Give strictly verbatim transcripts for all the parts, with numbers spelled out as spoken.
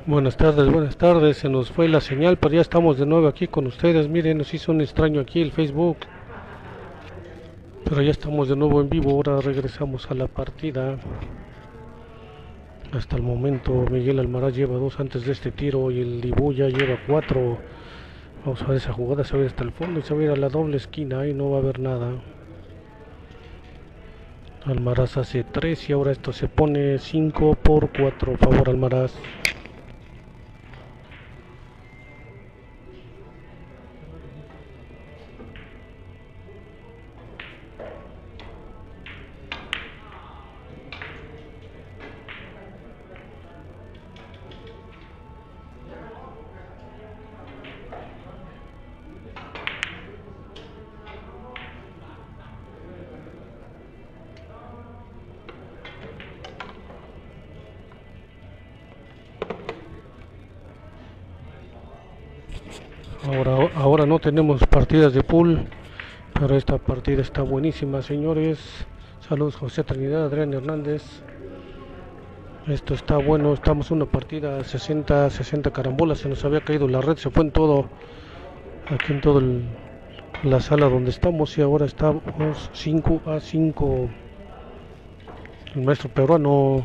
Buenas tardes, buenas tardes. Se nos fue la señal, pero ya estamos de nuevo aquí con ustedes. Miren, nos hizo un extraño aquí el Facebook, pero ya estamos de nuevo en vivo. Ahora regresamos a la partida. Hasta el momento Miguel Almaraz lleva dos antes de este tiro y el Dibu ya lleva cuatro. Vamos a ver esa jugada, se va a ir hasta el fondo y se va a ir a la doble esquina. Ahí no va a haber nada. Almaraz hace tres y ahora esto se pone cinco por cuatro. Favor Almaraz. Ahora, ahora no tenemos partidas de pool, pero esta partida está buenísima, señores. Saludos José Trinidad, Adrián Hernández. Esto está bueno, estamos en una partida sesenta, sesenta carambolas. Se nos había caído la red, se fue en todo, aquí en toda la sala donde estamos. Y ahora estamos cinco a cinco. El maestro peruano.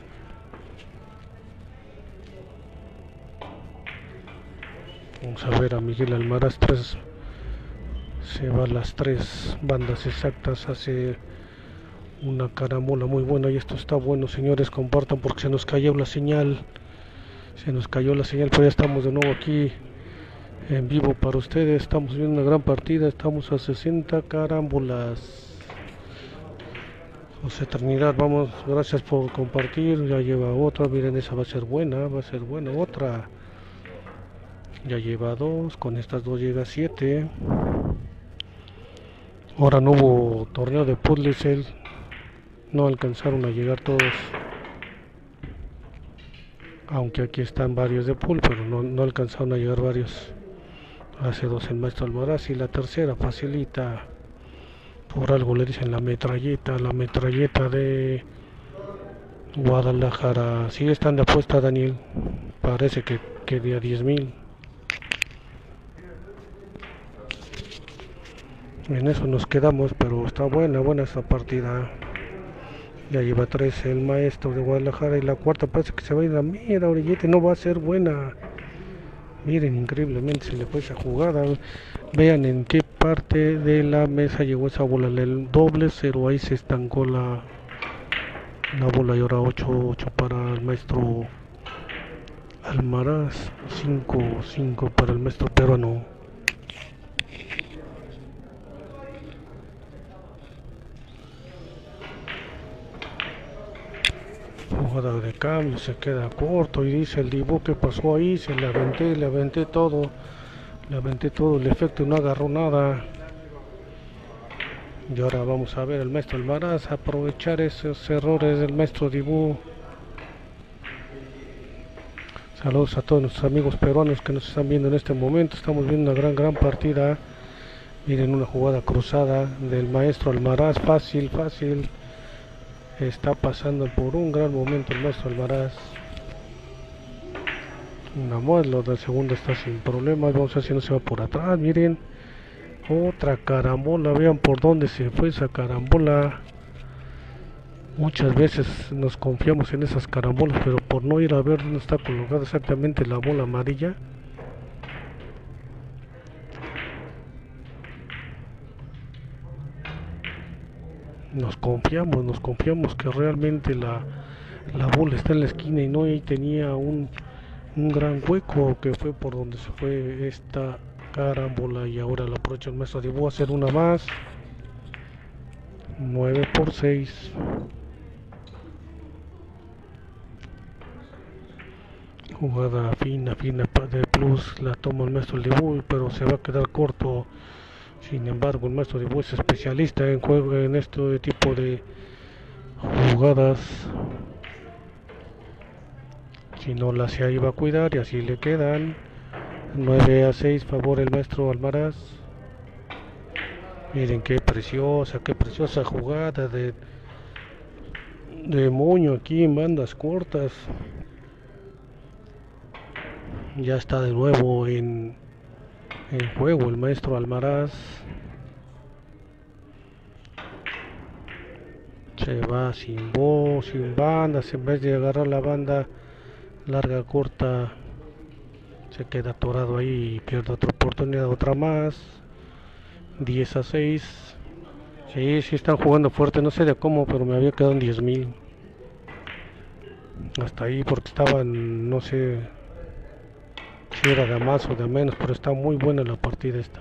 Vamos a ver a Miguel Almaraz, tres, se va a las tres bandas exactas, hace una carambola muy buena. Y esto está bueno, señores, compartan porque se nos cayó la señal, se nos cayó la señal, pero ya estamos de nuevo aquí en vivo para ustedes. Estamos viendo una gran partida, estamos a sesenta carambolas. José Trinidad, vamos, gracias por compartir. Ya lleva otra, miren, esa va a ser buena, va a ser buena. Otra ya lleva dos, con estas dos llega a siete. Ahora no hubo torneo de puzzles, él no alcanzaron a llegar todos, aunque aquí están varios de pool, pero no, no alcanzaron a llegar varios. Hace dos el maestro Almaraz y la tercera facilita, por algo le dicen la metralleta, la metralleta de Guadalajara. Sí están de apuesta, Daniel, parece que, que de a diez mil. En eso nos quedamos, pero está buena, buena esta partida. Ya lleva tres el maestro de Guadalajara y la cuarta parece que se va a ir a la mera orillita, no va a ser buena. Miren, increíblemente se le fue esa jugada. Vean en qué parte de la mesa llegó esa bola, el doble cero, ahí se estancó la, la bola. Y ahora ocho, ocho para el maestro Almaraz, cinco, cinco para el maestro peruano. Jugada de cambio, se queda corto y dice el Dibu, ¿qué pasó ahí? Se le aventé, le aventé todo, le aventé todo el efecto y no agarró nada. Y ahora vamos a ver el maestro Almaraz aprovechar esos errores del maestro Dibu. Saludos a todos nuestros amigos peruanos que nos están viendo en este momento. Estamos viendo una gran, gran partida. Miren, una jugada cruzada del maestro Almaraz, fácil, fácil. Está pasando por un gran momento el maestro Almaraz. Una modelo del segundo está sin problemas. Vamos a ver si no se va por atrás. Miren, otra carambola. Vean por dónde se fue esa carambola. Muchas veces nos confiamos en esas carambolas, pero por no ir a ver dónde está colocada exactamente la bola amarilla, nos confiamos, nos confiamos que realmente la, la bola está en la esquina y no, y tenía un, un gran hueco que fue por donde se fue esta carambola. Y ahora la aprovecha el maestro Dibu a hacer una más. Nueve por seis. Jugada fina, fina de plus, la toma el maestro Dibu, pero se va a quedar corto. Sin embargo, el maestro Dibu es especialista en juego en este tipo de jugadas. Si no la se iba a cuidar y así le quedan. Nueve a seis, favor el maestro Almaraz. Miren qué preciosa, qué preciosa jugada de, de moño aquí en bandas cortas. Ya está de nuevo en, en juego el maestro Almaraz. Se va sin voz, sin bandas, en vez de agarrar la banda larga, corta, se queda atorado ahí y pierde otra oportunidad, otra más. diez a seis. Sí, sí están jugando fuerte, no sé de cómo, pero me había quedado en diez mil. Hasta ahí porque estaban, no sé si era de más o de menos, pero está muy buena la partida esta.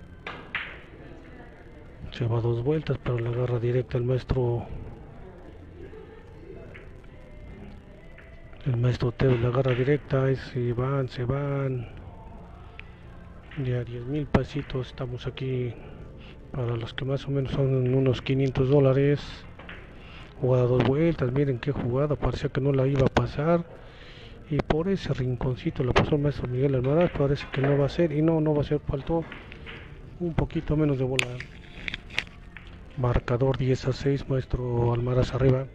Se va dos vueltas, pero la agarra directa el maestro. El maestro Teo la agarra directa y se van, se van. Ya diez mil pesitos estamos aquí. Para los que más o menos son unos quinientos dólares. Jugada dos vueltas, miren qué jugada, parecía que no la iba a pasar. Y por ese rinconcito la pasó el maestro Miguel Almaraz, parece que no va a ser. Y no, no va a ser, faltó un poquito menos de bola. Marcador diez a seis, maestro Almaraz arriba.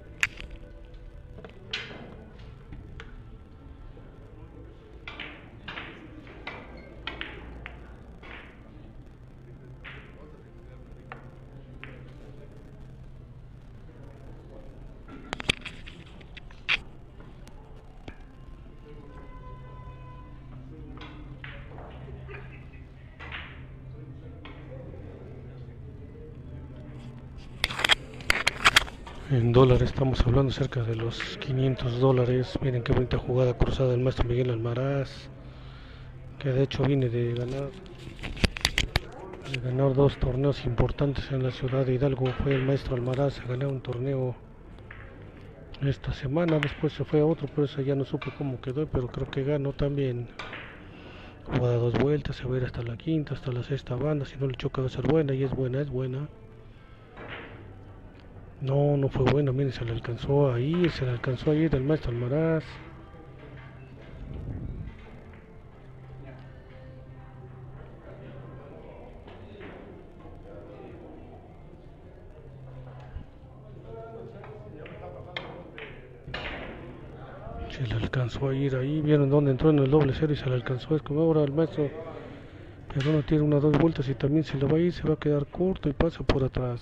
En dólares estamos hablando cerca de los quinientos dólares. Miren qué bonita jugada cruzada del maestro Miguel Almaraz, que de hecho viene de ganar de ganar dos torneos importantes en la ciudad de Hidalgo. Fue el maestro Almaraz a ganar un torneo esta semana, después se fue a otro, pero eso ya no supe cómo quedó, pero creo que ganó también. Jugada dos vueltas, se va a ir hasta la quinta, hasta la sexta banda, si no le choca va a ser buena, y es buena, es buena. No, no fue buena, miren, se le alcanzó a ir, se le alcanzó a ir el maestro Almaraz. Se le alcanzó a ir ahí, vieron dónde entró en el doble cero y se le alcanzó. Es como ahora el maestro, pero no tiene unas dos vueltas y también se le va a ir, se va a quedar corto y pasa por atrás.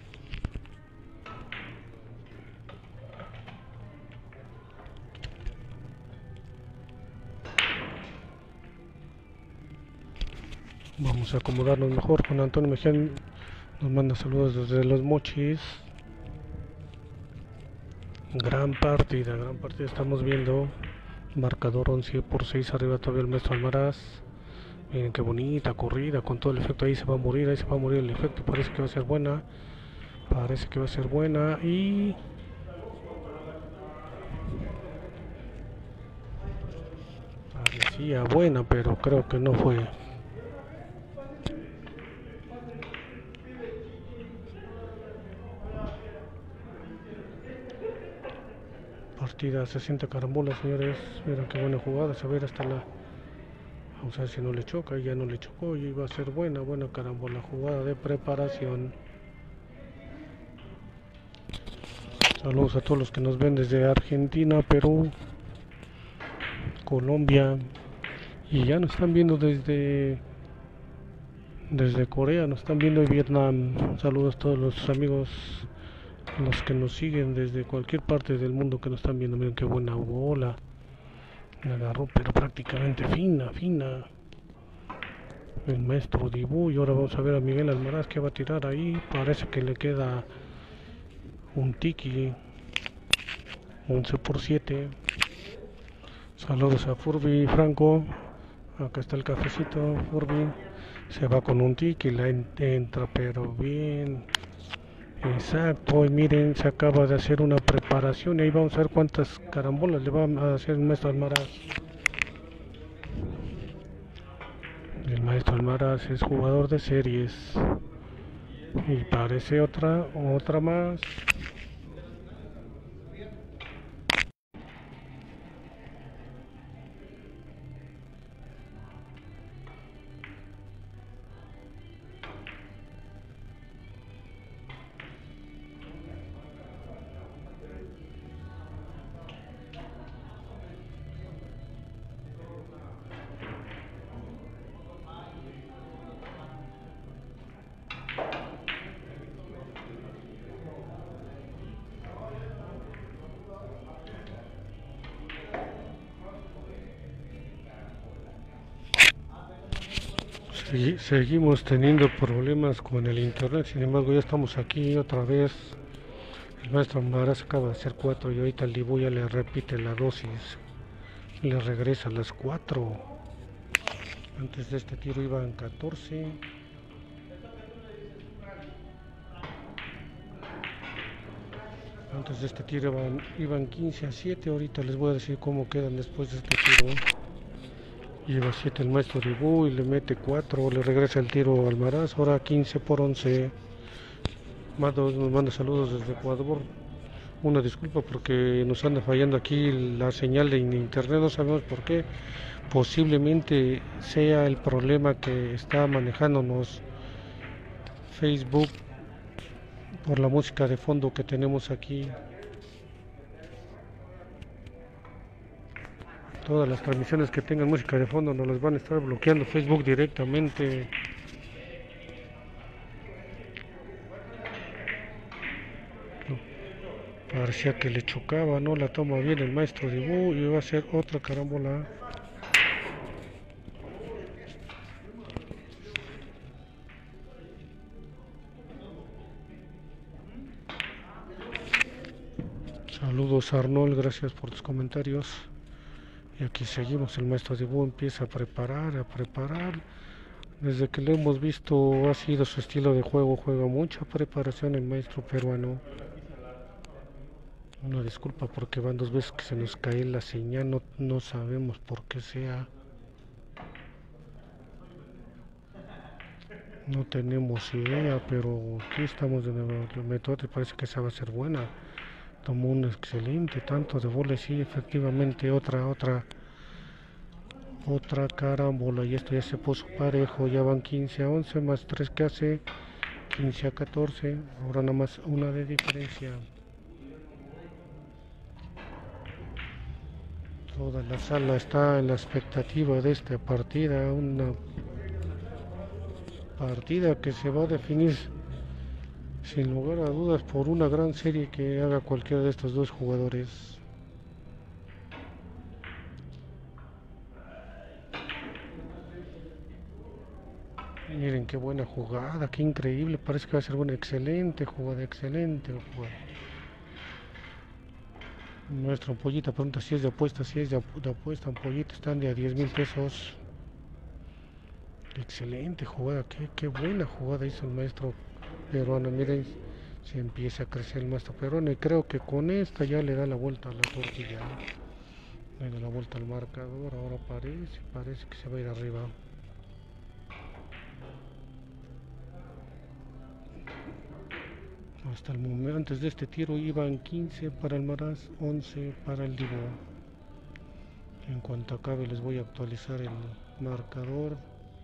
Vamos a acomodarnos mejor. Con Antonio Mejía nos manda saludos desde Los Mochis. Gran partida, gran partida estamos viendo. Marcador once por seis arriba todavía el maestro Almaraz. Miren qué bonita corrida con todo el efecto. Ahí se va a morir, ahí se va a morir el efecto. Parece que va a ser buena. Parece que va a ser buena y... parecía buena, pero creo que no fue. Partida sesenta carambolas, señores. Miren qué buena jugada. Se va a ir hasta la... vamos a ver si no le choca. Ya no le chocó y va a ser buena, buena carambola. Jugada de preparación. Saludos a todos los que nos ven desde Argentina, Perú, Colombia. Y ya nos están viendo desde... desde Corea, nos están viendo en Vietnam. Saludos a todos los amigos, los que nos siguen desde cualquier parte del mundo que nos están viendo. Miren qué buena bola. Me agarró, pero prácticamente fina, fina. El maestro Dibu. Y ahora vamos a ver a Miguel Almaraz que va a tirar ahí. Parece que le queda un tiki. once por siete. Saludos a Furby Franco. Acá está el cafecito, Furby. Se va con un tiki, la entra pero bien. Exacto, y miren, se acaba de hacer una preparación y ahí vamos a ver cuántas carambolas le va a hacer el maestro Almaraz. El maestro Almaraz es jugador de series. Y parece otra, otra más. Sí, seguimos teniendo problemas con el internet, sin embargo ya estamos aquí otra vez. El maestro Maras acaba de hacer cuatro y ahorita el Dibu ya le repite la dosis, le regresa a las cuatro. Antes de este tiro iban catorce. Antes de este tiro iban, iban quince a siete. Ahorita les voy a decir cómo quedan después de este tiro. Lleva siete el maestro Dibu y le mete cuatro. Le regresa el tiro al Maras. Ahora quince por once. Mados nos manda saludos desde Ecuador. Una disculpa porque nos anda fallando aquí la señal de internet. No sabemos por qué. Posiblemente sea el problema que está manejándonos Facebook por la música de fondo que tenemos aquí. Todas las transmisiones que tengan música de fondo nos las van a estar bloqueando Facebook directamente. Parecía que le chocaba, no la toma bien el maestro Dibu y va a hacer otra carambola. Saludos Arnold, gracias por tus comentarios. Y aquí seguimos, el maestro Dibu empieza a preparar, a preparar. Desde que lo hemos visto ha sido su estilo de juego, juega mucha preparación el maestro peruano. Una disculpa porque van dos veces que se nos cae la señal, no, no sabemos por qué sea. No tenemos idea, pero aquí estamos de nuevo. El método parece que esa va a ser buena. Tomó un excelente tanto de bola y sí, efectivamente otra, otra, otra carambola. Y esto ya se puso parejo, ya van quince a once más tres que hace quince a catorce. Ahora nada más una de diferencia. Toda la sala está en la expectativa de esta partida, una partida que se va a definir sin lugar a dudas por una gran serie que haga cualquiera de estos dos jugadores. Miren qué buena jugada, qué increíble, parece que va a ser una excelente jugada, excelente jugada. Nuestra ampollita pregunta si es de apuesta, si es de, apu de apuesta, ampollita están de a diez mil pesos. Excelente jugada, qué, qué buena jugada hizo el maestro peruano. Miren, se empieza a crecer el maestro peruano y creo que con esta ya le da la vuelta a la tortilla. Le da la vuelta al marcador, ahora parece, parece que se va a ir arriba. Hasta el momento, antes de este tiro iban quince para el Maras, once para el Dibu. En cuanto acabe les voy a actualizar el marcador.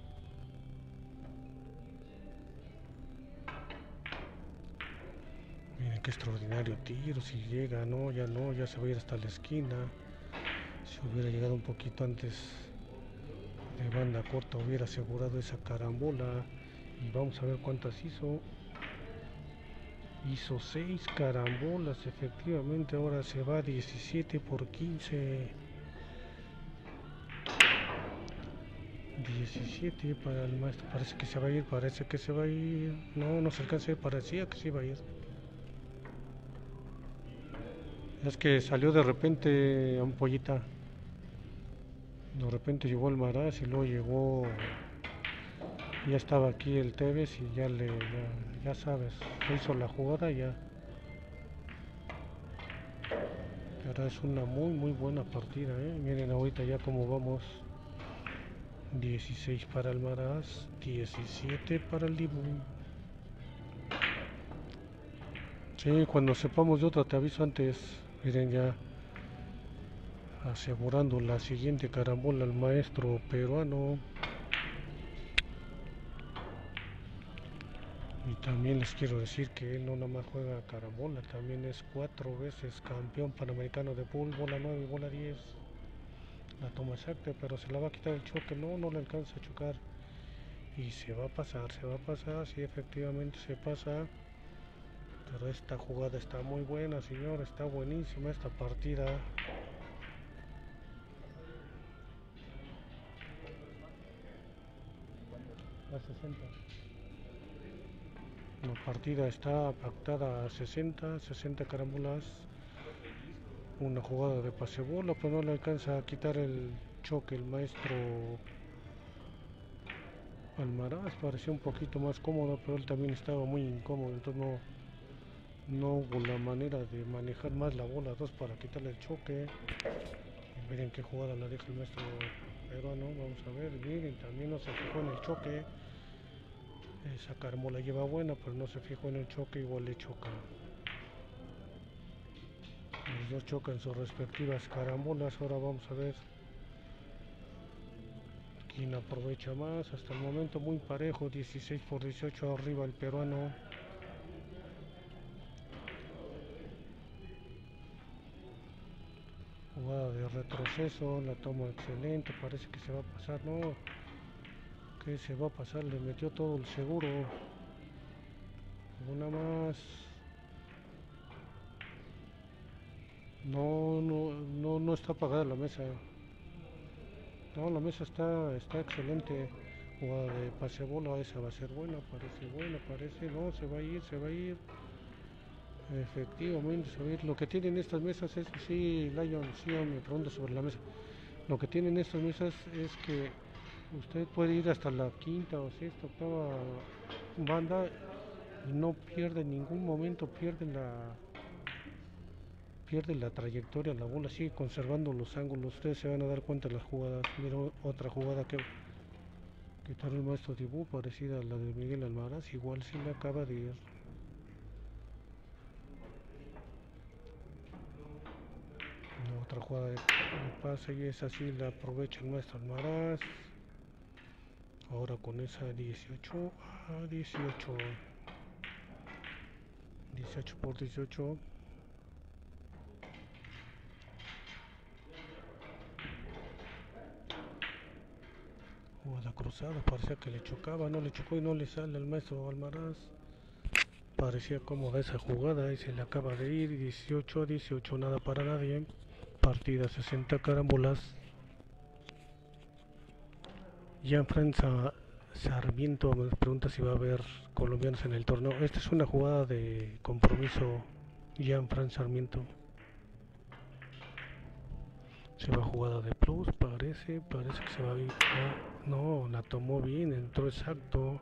Miren qué extraordinario tiro, si llega, no, ya no, ya se va a ir hasta la esquina. Si hubiera llegado un poquito antes de banda corta hubiera asegurado esa carambola. Y vamos a ver cuántas hizo. Hizo seis carambolas, efectivamente, ahora se va diecisiete por quince. diecisiete para el maestro, parece que se va a ir, parece que se va a ir. No, no se alcanza, parecía que se iba a ir. Es que salió de repente ampollita. De repente llegó el Maras y luego llegó. Ya estaba aquí el Tevez y ya le. Ya, ya sabes, hizo la jugada y ya. Ahora es una muy muy buena partida, ¿eh? Miren ahorita ya como vamos. dieciséis para el Maras, diecisiete para el Dibu. Sí, cuando sepamos de otra te aviso antes. Miren ya asegurando la siguiente carambola al maestro peruano. Y también les quiero decir que él no nada más juega carambola, también es cuatro veces campeón panamericano de pool, bola nueve y bola diez. La toma exacta, pero se la va a quitar el choque, no, no le alcanza a chocar. Y se va a pasar, se va a pasar, sí, efectivamente se pasa. Pero esta jugada está muy buena, señor, está buenísima esta partida. a sesenta. La partida está pactada a sesenta, sesenta carambolas. Una jugada de pase bola, pero no le alcanza a quitar el choque el maestro Almaraz. Parecía un poquito más cómodo, pero él también estaba muy incómodo, entonces no, no hubo la manera de manejar más la bola dos para quitarle el choque. Y miren qué jugada la deja el maestro peruano, vamos a ver, miren, también no se fijó en el choque. Esa carambola lleva buena, pero no se fijó en el choque, igual le choca. Los dos chocan sus respectivas carambolas. Ahora vamos a ver quién aprovecha más. Hasta el momento muy parejo, dieciséis por dieciocho arriba el peruano. Jugada de retroceso, la toma excelente, parece que se va a pasar, no, que se va a pasar, le metió todo el seguro. Una más. No, no, no, no está apagada la mesa. No, la mesa está, está excelente. Jugada de pase bola, esa va a ser buena, parece buena, parece, no, se va a ir, se va a ir. Efectivamente, se va a ir. Lo que tienen estas mesas es, sí, Lion, sí, me pregunto sobre la mesa. Lo que tienen estas mesas es que usted puede ir hasta la quinta o sexta, octava banda y no pierde en ningún momento, pierden la pierde la trayectoria, la bola sigue conservando los ángulos. Ustedes se van a dar cuenta de las jugadas. Mira otra jugada que quitar el maestro Tibú, parecida a la de Miguel Almaraz, igual si le acaba de ir. Otra jugada de, de pase y esa sí la aprovecha el maestro Almaraz. Ahora con esa dieciocho a dieciocho. dieciocho por dieciocho. Jugada cruzada, parecía que le chocaba, no le chocó y no le sale al maestro Almaraz. Parecía cómoda esa jugada y se le acaba de ir. Dieciocho a dieciocho, nada para nadie. Partida sesenta carambolas. Jean-François Sarmiento me pregunta si va a haber colombianos en el torneo. Esta es una jugada de compromiso. Jean-François Sarmiento. Se va jugada de plus, parece, parece que se va a ir. No, la tomó bien, entró exacto.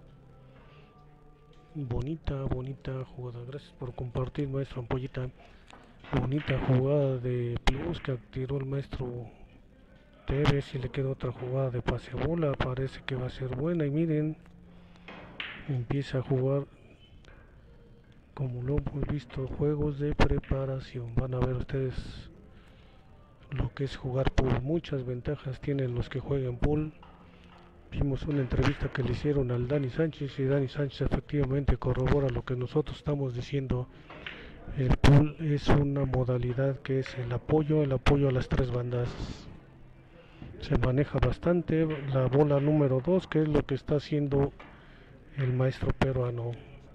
Bonita, bonita jugada. Gracias por compartir, maestro Ampollita. Bonita jugada de plus que tiró el maestro Tevez. Si le queda otra jugada de pase bola, parece que va a ser buena. Y miren, empieza a jugar como lo hemos visto, juegos de preparación. Van a ver ustedes lo que es jugar pool. Muchas ventajas tienen los que juegan pool. Vimos una entrevista que le hicieron al Dani Sánchez y Dani Sánchez efectivamente corrobora lo que nosotros estamos diciendo. El pool es una modalidad que es el apoyo, el apoyo a las tres bandas. Se maneja bastante la bola número dos, que es lo que está haciendo el maestro peruano.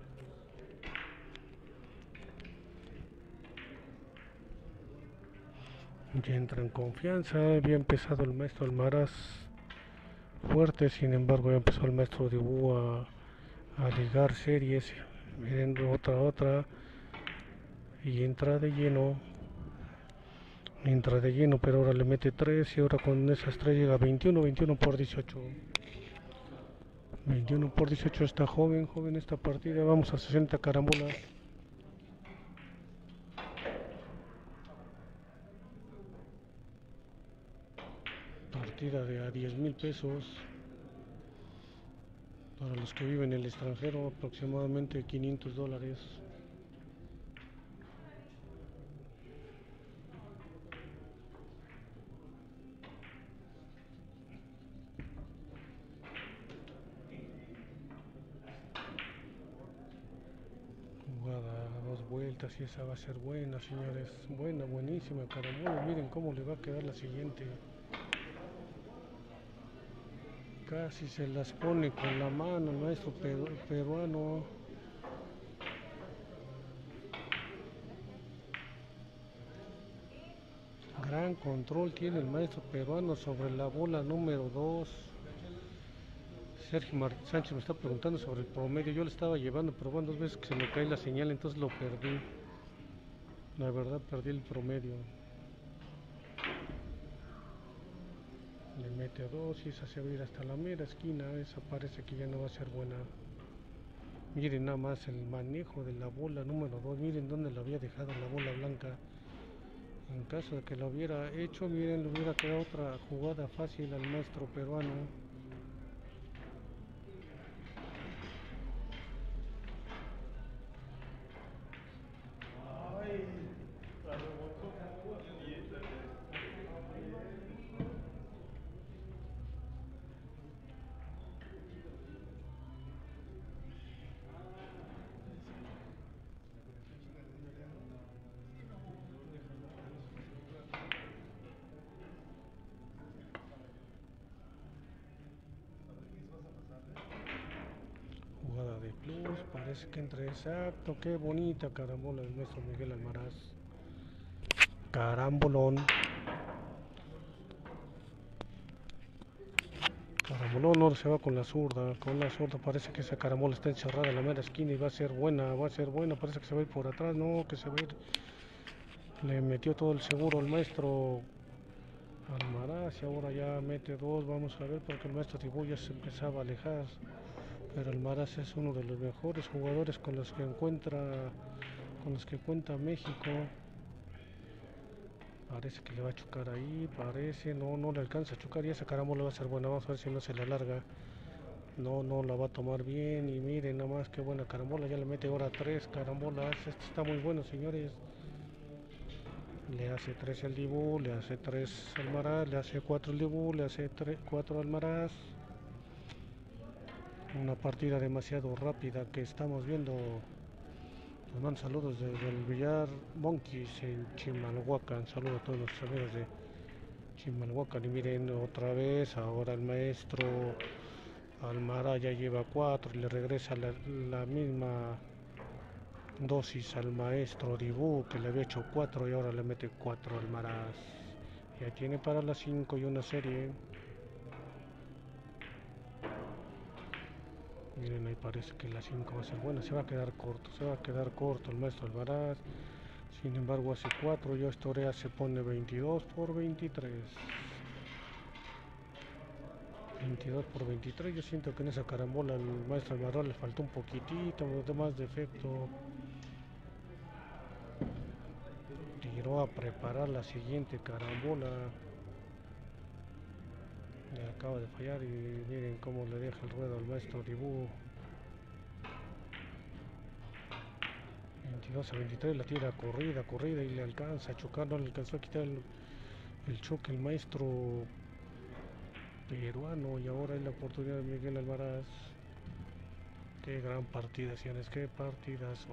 Ya entra en confianza, había empezado el maestro Almaraz fuerte, sin embargo ya empezó el maestro Dibú a, a ligar series. Miren, otra, otra, y entra de lleno, entra de lleno, pero ahora le mete tres y ahora con esas tres llega a veintiuno, veintiuno por dieciocho. veintiuno por dieciocho, está joven, joven esta partida, vamos a sesenta carambolas. Partida de a diez mil pesos. Para los que viven en el extranjero, aproximadamente quinientos dólares. Jugada a dos vueltas y esa va a ser buena, señores. Buena, buenísima carambola. Miren cómo le va a quedar la siguiente. Casi se las pone con la mano el maestro peruano. Gran control tiene el maestro peruano sobre la bola número dos. Sergio Mar Sánchez me está preguntando sobre el promedio. Yo le estaba llevando, pero bueno, dos veces que se me cae la señal, entonces lo perdí. La verdad, perdí el promedio. Le mete a dos y esa se va a ir hasta la mera esquina. Esa parece que ya no va a ser buena. Miren nada más el manejo de la bola número dos. Miren dónde la había dejado la bola blanca. En caso de que lo hubiera hecho, miren, le hubiera quedado otra jugada fácil al maestro peruano. Jugada de plus, parece que entre exacto. Qué bonita carambola del maestro Miguel Almaraz. Carambolón. Carambolón no se va con la zurda. Con la zurda parece que esa carambola está encerrada en la mera esquina y va a ser buena. Va a ser buena. Parece que se va a ir por atrás. No, que se va a ir. Le metió todo el seguro al maestro Almaraz y ahora ya mete dos. Vamos a ver porque el maestro Tibú ya se empezaba a alejar. Pero Almaraz es uno de los mejores jugadores con los que encuentra, con los que cuenta México. Parece que le va a chocar ahí, parece, no, no le alcanza a chocar y esa carambola va a ser buena, vamos a ver si no se la larga. No, no la va a tomar bien y miren nada más qué buena carambola, ya le mete ahora tres carambolas, este está muy bueno señores. Le hace tres al Dibu, le hace tres al Almaraz, le hace cuatro al Dibu, le hace cuatro al Almaraz. Una partida demasiado rápida que estamos viendo. Nos mandan saludos desde el Villar Monkeys en Chimalhuacán. Saludos a todos los amigos de Chimalhuacán. Y miren otra vez, ahora el maestro Almaraz ya lleva cuatro y le regresa la, la misma dosis al maestro Dibu que le había hecho cuatro y ahora le mete cuatro al Almaraz. Ya tiene para las cinco y una serie. Miren, ahí parece que la cinco va a ser buena. Se va a quedar corto, se va a quedar corto el maestro Almaraz. Sin embargo, hace cuatro. Ya Estorea se pone veintidós por veintitrés. veintidós por veintitrés. Yo siento que en esa carambola al maestro Almaraz le faltó un poquitito de más defecto. Tiró a preparar la siguiente carambola. Le acaba de fallar y miren cómo le deja el ruedo al maestro Dibu. veintidós a veintitrés, la tira corrida, corrida y le alcanza a chocar, no le alcanzó a quitar el, el choque el maestro peruano y ahora es la oportunidad de Miguel Almaraz. Qué gran partida, señores, qué partidazo.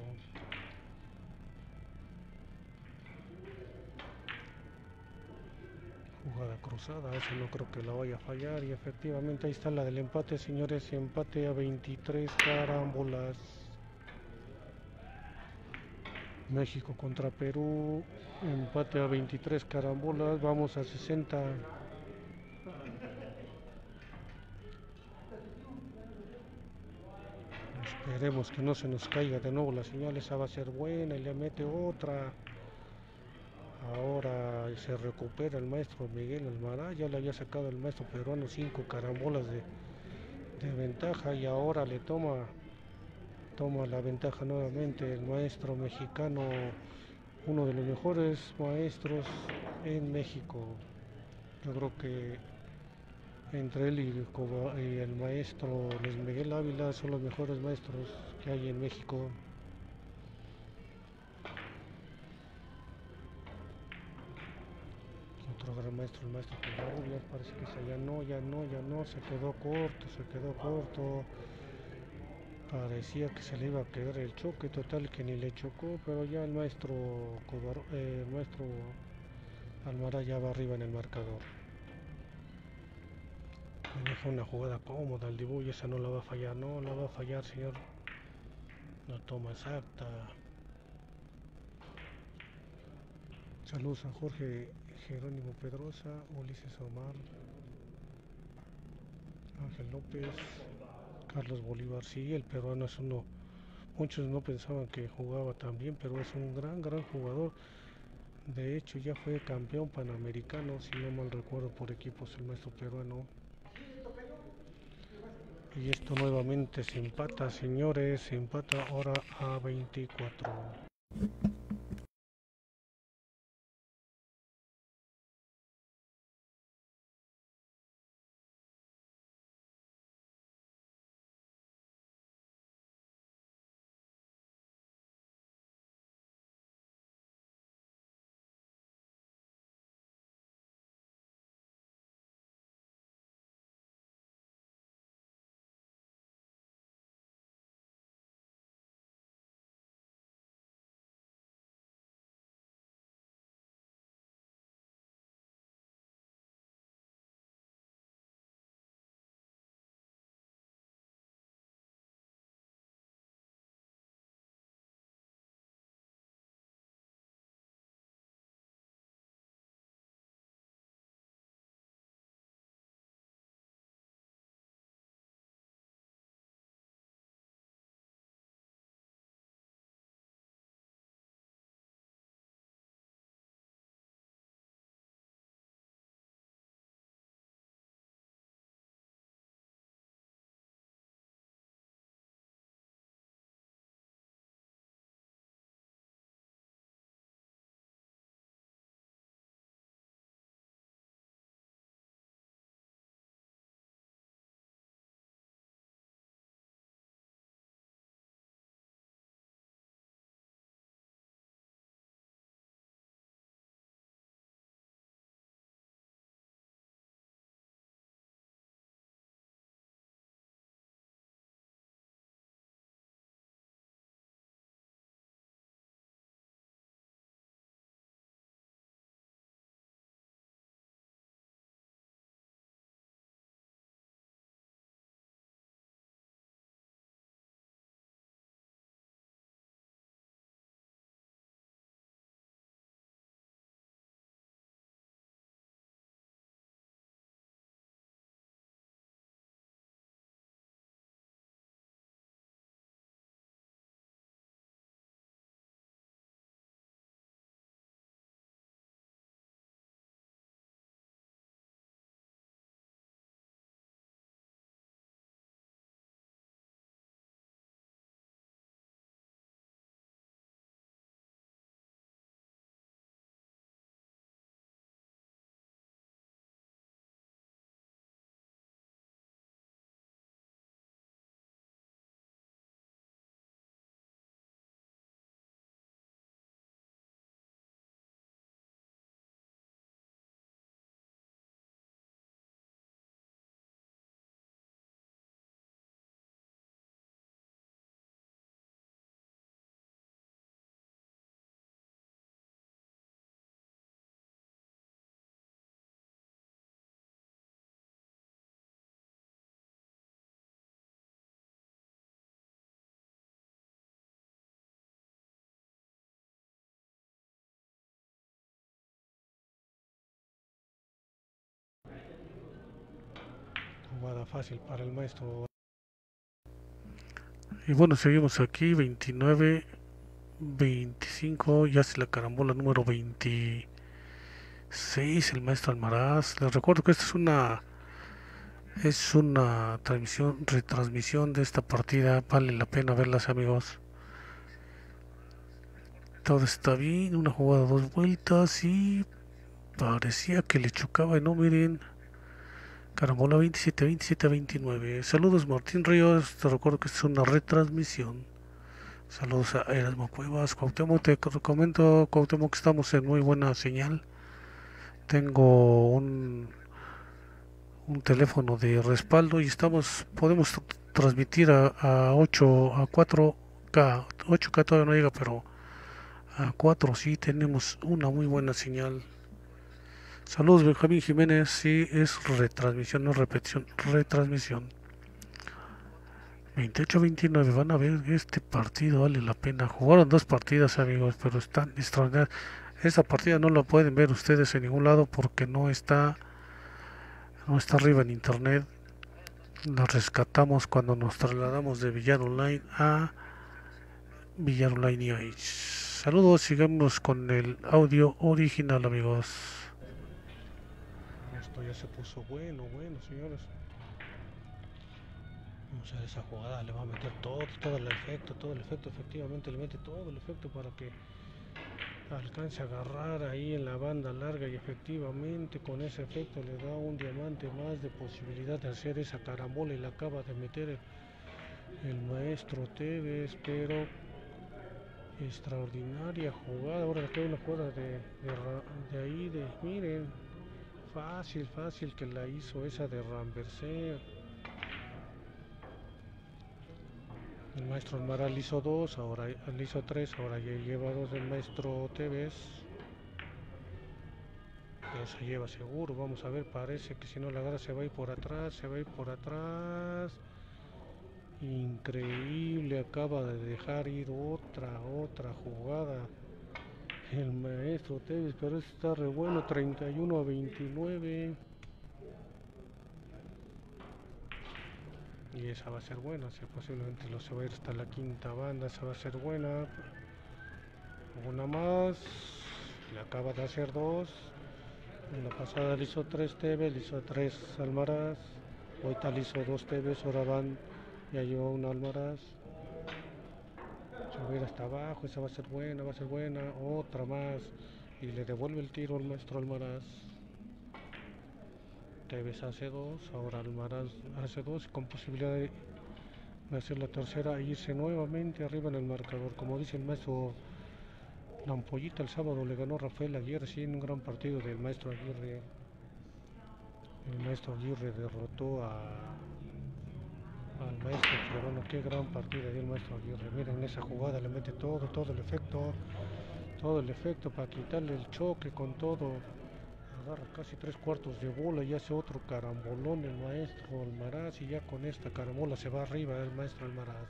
Jugada cruzada, eso no creo que la vaya a fallar y efectivamente ahí está la del empate, señores, empate a veintitrés carambolas. México contra Perú, empate a veintitrés carambolas, vamos a sesenta. Esperemos que no se nos caiga de nuevo la señal, esa va a ser buena y le mete otra. Ahora se recupera el maestro Miguel Almaraz, ya le había sacado el maestro peruano cinco carambolas de, de ventaja y ahora le toma, toma la ventaja nuevamente el maestro mexicano, uno de los mejores maestros en México. Yo creo que entre él y, y el maestro Luis Miguel Ávila son los mejores maestros que hay en México. Otro gran maestro, el maestro Covarrubias, parece que se ya no, ya no, ya no, se quedó corto, se quedó corto. Parecía que se le iba a quedar el choque, total que ni le chocó, pero ya el maestro Covar, eh, el maestro Almaraz ya va arriba en el marcador. Le deja una jugada cómoda al Dibu y esa no la va a fallar, no la va a fallar, señor. La toma exacta. Saludos a Jorge Jerónimo Pedrosa, Ulises Omar, Ángel López, Carlos Bolívar, sí, el peruano es uno, muchos no pensaban que jugaba tan bien, pero es un gran, gran jugador. De hecho ya fue campeón panamericano, si no mal recuerdo, por equipos el maestro peruano. Y esto nuevamente se empata, señores, se empata ahora a veinticuatro. Jugada fácil para el maestro. Y bueno, seguimos aquí, veintinueve veinticinco, ya se la carambola número veintiséis, el maestro Almaraz. Les recuerdo que esta es una es una transmisión, retransmisión de esta partida, vale la pena verlas, amigos. Todo está bien, una jugada dos vueltas y parecía que le chocaba y no, miren. Carambola veintisiete, veintisiete, veintinueve. Saludos Martín Ríos, te recuerdo que esta es una retransmisión. Saludos a Erasmo Cuevas, Cuauhtémoc, te comento, Cuauhtémoc, que estamos en muy buena señal. Tengo un, un teléfono de respaldo y estamos, podemos transmitir a, a ocho, a cuatro K, ocho K todavía no llega, pero a cuatro sí tenemos una muy buena señal. Saludos Benjamín Jiménez, sí es retransmisión, no es repetición, retransmisión. veintiocho veintinueve, van a ver, este partido vale la pena. Jugaron dos partidas, amigos, pero están extraordinarias. Esta partida no la pueden ver ustedes en ningún lado porque no está no está arriba en internet. Nos rescatamos cuando nos trasladamos de Villar Online a Villar Online I H. Saludos, sigamos con el audio original, amigos. Esto ya se puso bueno, bueno, señores. Vamos a ver esa jugada, le va a meter todo, todo el efecto, todo el efecto, efectivamente le mete todo el efecto para que alcance a agarrar ahí en la banda larga y efectivamente con ese efecto le da un diamante más de posibilidad de hacer esa carambola y la acaba de meter el, el maestro Tevez, pero extraordinaria jugada. Ahora le queda una jugada de, de, de ahí, de miren, fácil, fácil que la hizo esa de Ramberser. El maestro Almaraz le hizo dos, ahora le hizo tres, ahora ya lleva dos el maestro Tevez. Esa lleva seguro, vamos a ver, parece que si no la agarra se va a ir por atrás, se va a ir por atrás. Increíble, acaba de dejar ir otra, otra jugada el maestro Tevez, pero este está re bueno, treinta y uno a veintinueve. Y esa va a ser buena, si posiblemente lo se va a ir hasta la quinta banda, esa va a ser buena. Una más, le acaba de hacer dos. En la pasada le hizo tres Tevez, le hizo tres Almaraz. Ahorita le hizo dos Tevez, ahora van, ya lleva un Almaraz. Se va a ir hasta abajo, esa va a ser buena, va a ser buena. Otra más, y le devuelve el tiro al maestro Almaraz. Tevez hace dos, ahora Almaraz hace dos, con posibilidad de hacer la tercera e irse nuevamente arriba en el marcador. Como dice el maestro La Ampollita, el sábado le ganó Rafael Aguirre, sí, en un gran partido del maestro Aguirre. El maestro Aguirre derrotó a, al maestro, pero bueno, qué gran partida dio el maestro Aguirre. Miren esa jugada, le mete todo, todo el efecto, todo el efecto para quitarle el choque con todo. Agarra casi tres cuartos de bola y hace otro carambolón el maestro Almaraz, y ya con esta carambola se va arriba el maestro Almaraz.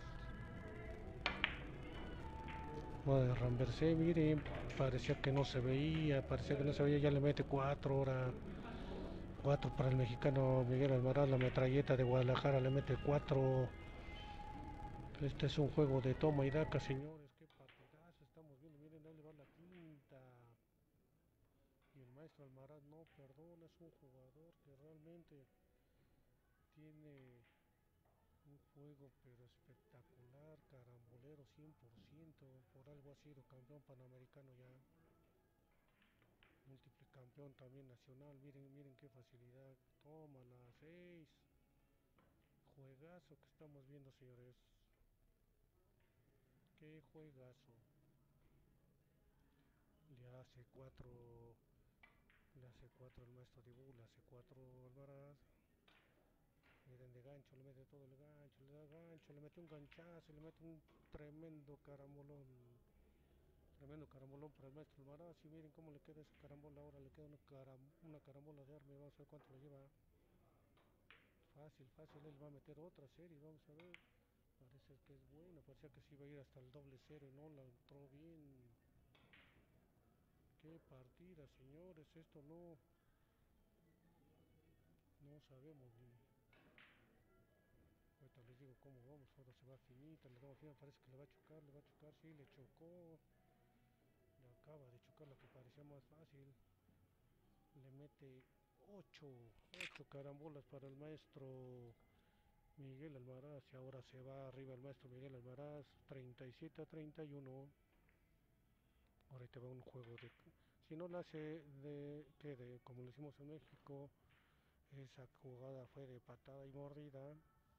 Va de Ramberser, miren, parecía que no se veía, parecía que no se veía, ya le mete cuatro ahora. cuatro para el mexicano Miguel Almaraz, la metralleta de Guadalajara le mete cuatro. Este es un juego de toma y daca, señores. Qué partidazo estamos viendo. Miren, ahí le va la quinta. Y el maestro Almaraz no perdona. Es un jugador que realmente tiene un juego pero espectacular, carambolero cien por ciento. Por algo ha sido campeón panamericano ya. Múltiple campeón también nacional. Miren, miren qué facilidad. Toma la seis. Juegazo que estamos viendo, señores. Qué juegazo. Le hace cuatro, le hace cuatro el maestro Dibu, le hace cuatro Almaraz. Miren, de gancho, le mete todo el gancho, le da gancho, le mete un ganchazo, le mete un tremendo carambolón. Tremendo carambolón para el maestro Almaraz. Y miren cómo le queda ese carambola ahora, le queda una, caram una carambola de arma. Vamos a ver cuánto le lleva. Fácil, fácil, él va a meter otra serie, vamos a ver. Parece que es bueno, parecía que sí iba a ir hasta el doble cero y no la entró bien. Qué partida, señores, esto no, no sabemos bien. Ahorita les digo cómo vamos, ahora se va finita, le damos final, parece que le va a chocar, le va a chocar, sí, le chocó. Le acaba de chocar la que parecía más fácil. Le mete ocho, ocho carambolas para el maestro Miguel Almaraz, y ahora se va arriba el maestro Miguel Almaraz, treinta y siete a treinta y uno. Ahorita va un juego de... Si no la hace de, que de, como lo hicimos en México, esa jugada fue de patada y mordida.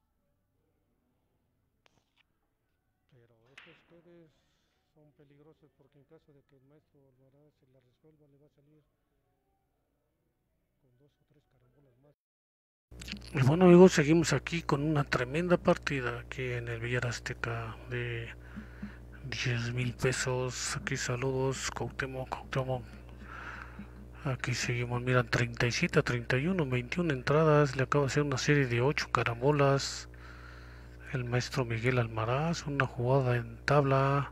Pero estos ustedes son peligrosos porque en caso de que el maestro Almaraz se la resuelva, le va a salir con dos o tres carambolas más. Y bueno, amigos, seguimos aquí con una tremenda partida aquí en el Villar Azteca de diez mil pesos. Aquí saludos, Cuauhtémoc, Cuauhtémoc. Aquí seguimos, miran, treinta y siete a treinta y uno, veintiuna entradas. Le acaba de hacer una serie de ocho carambolas el maestro Miguel Almaraz, una jugada en tabla.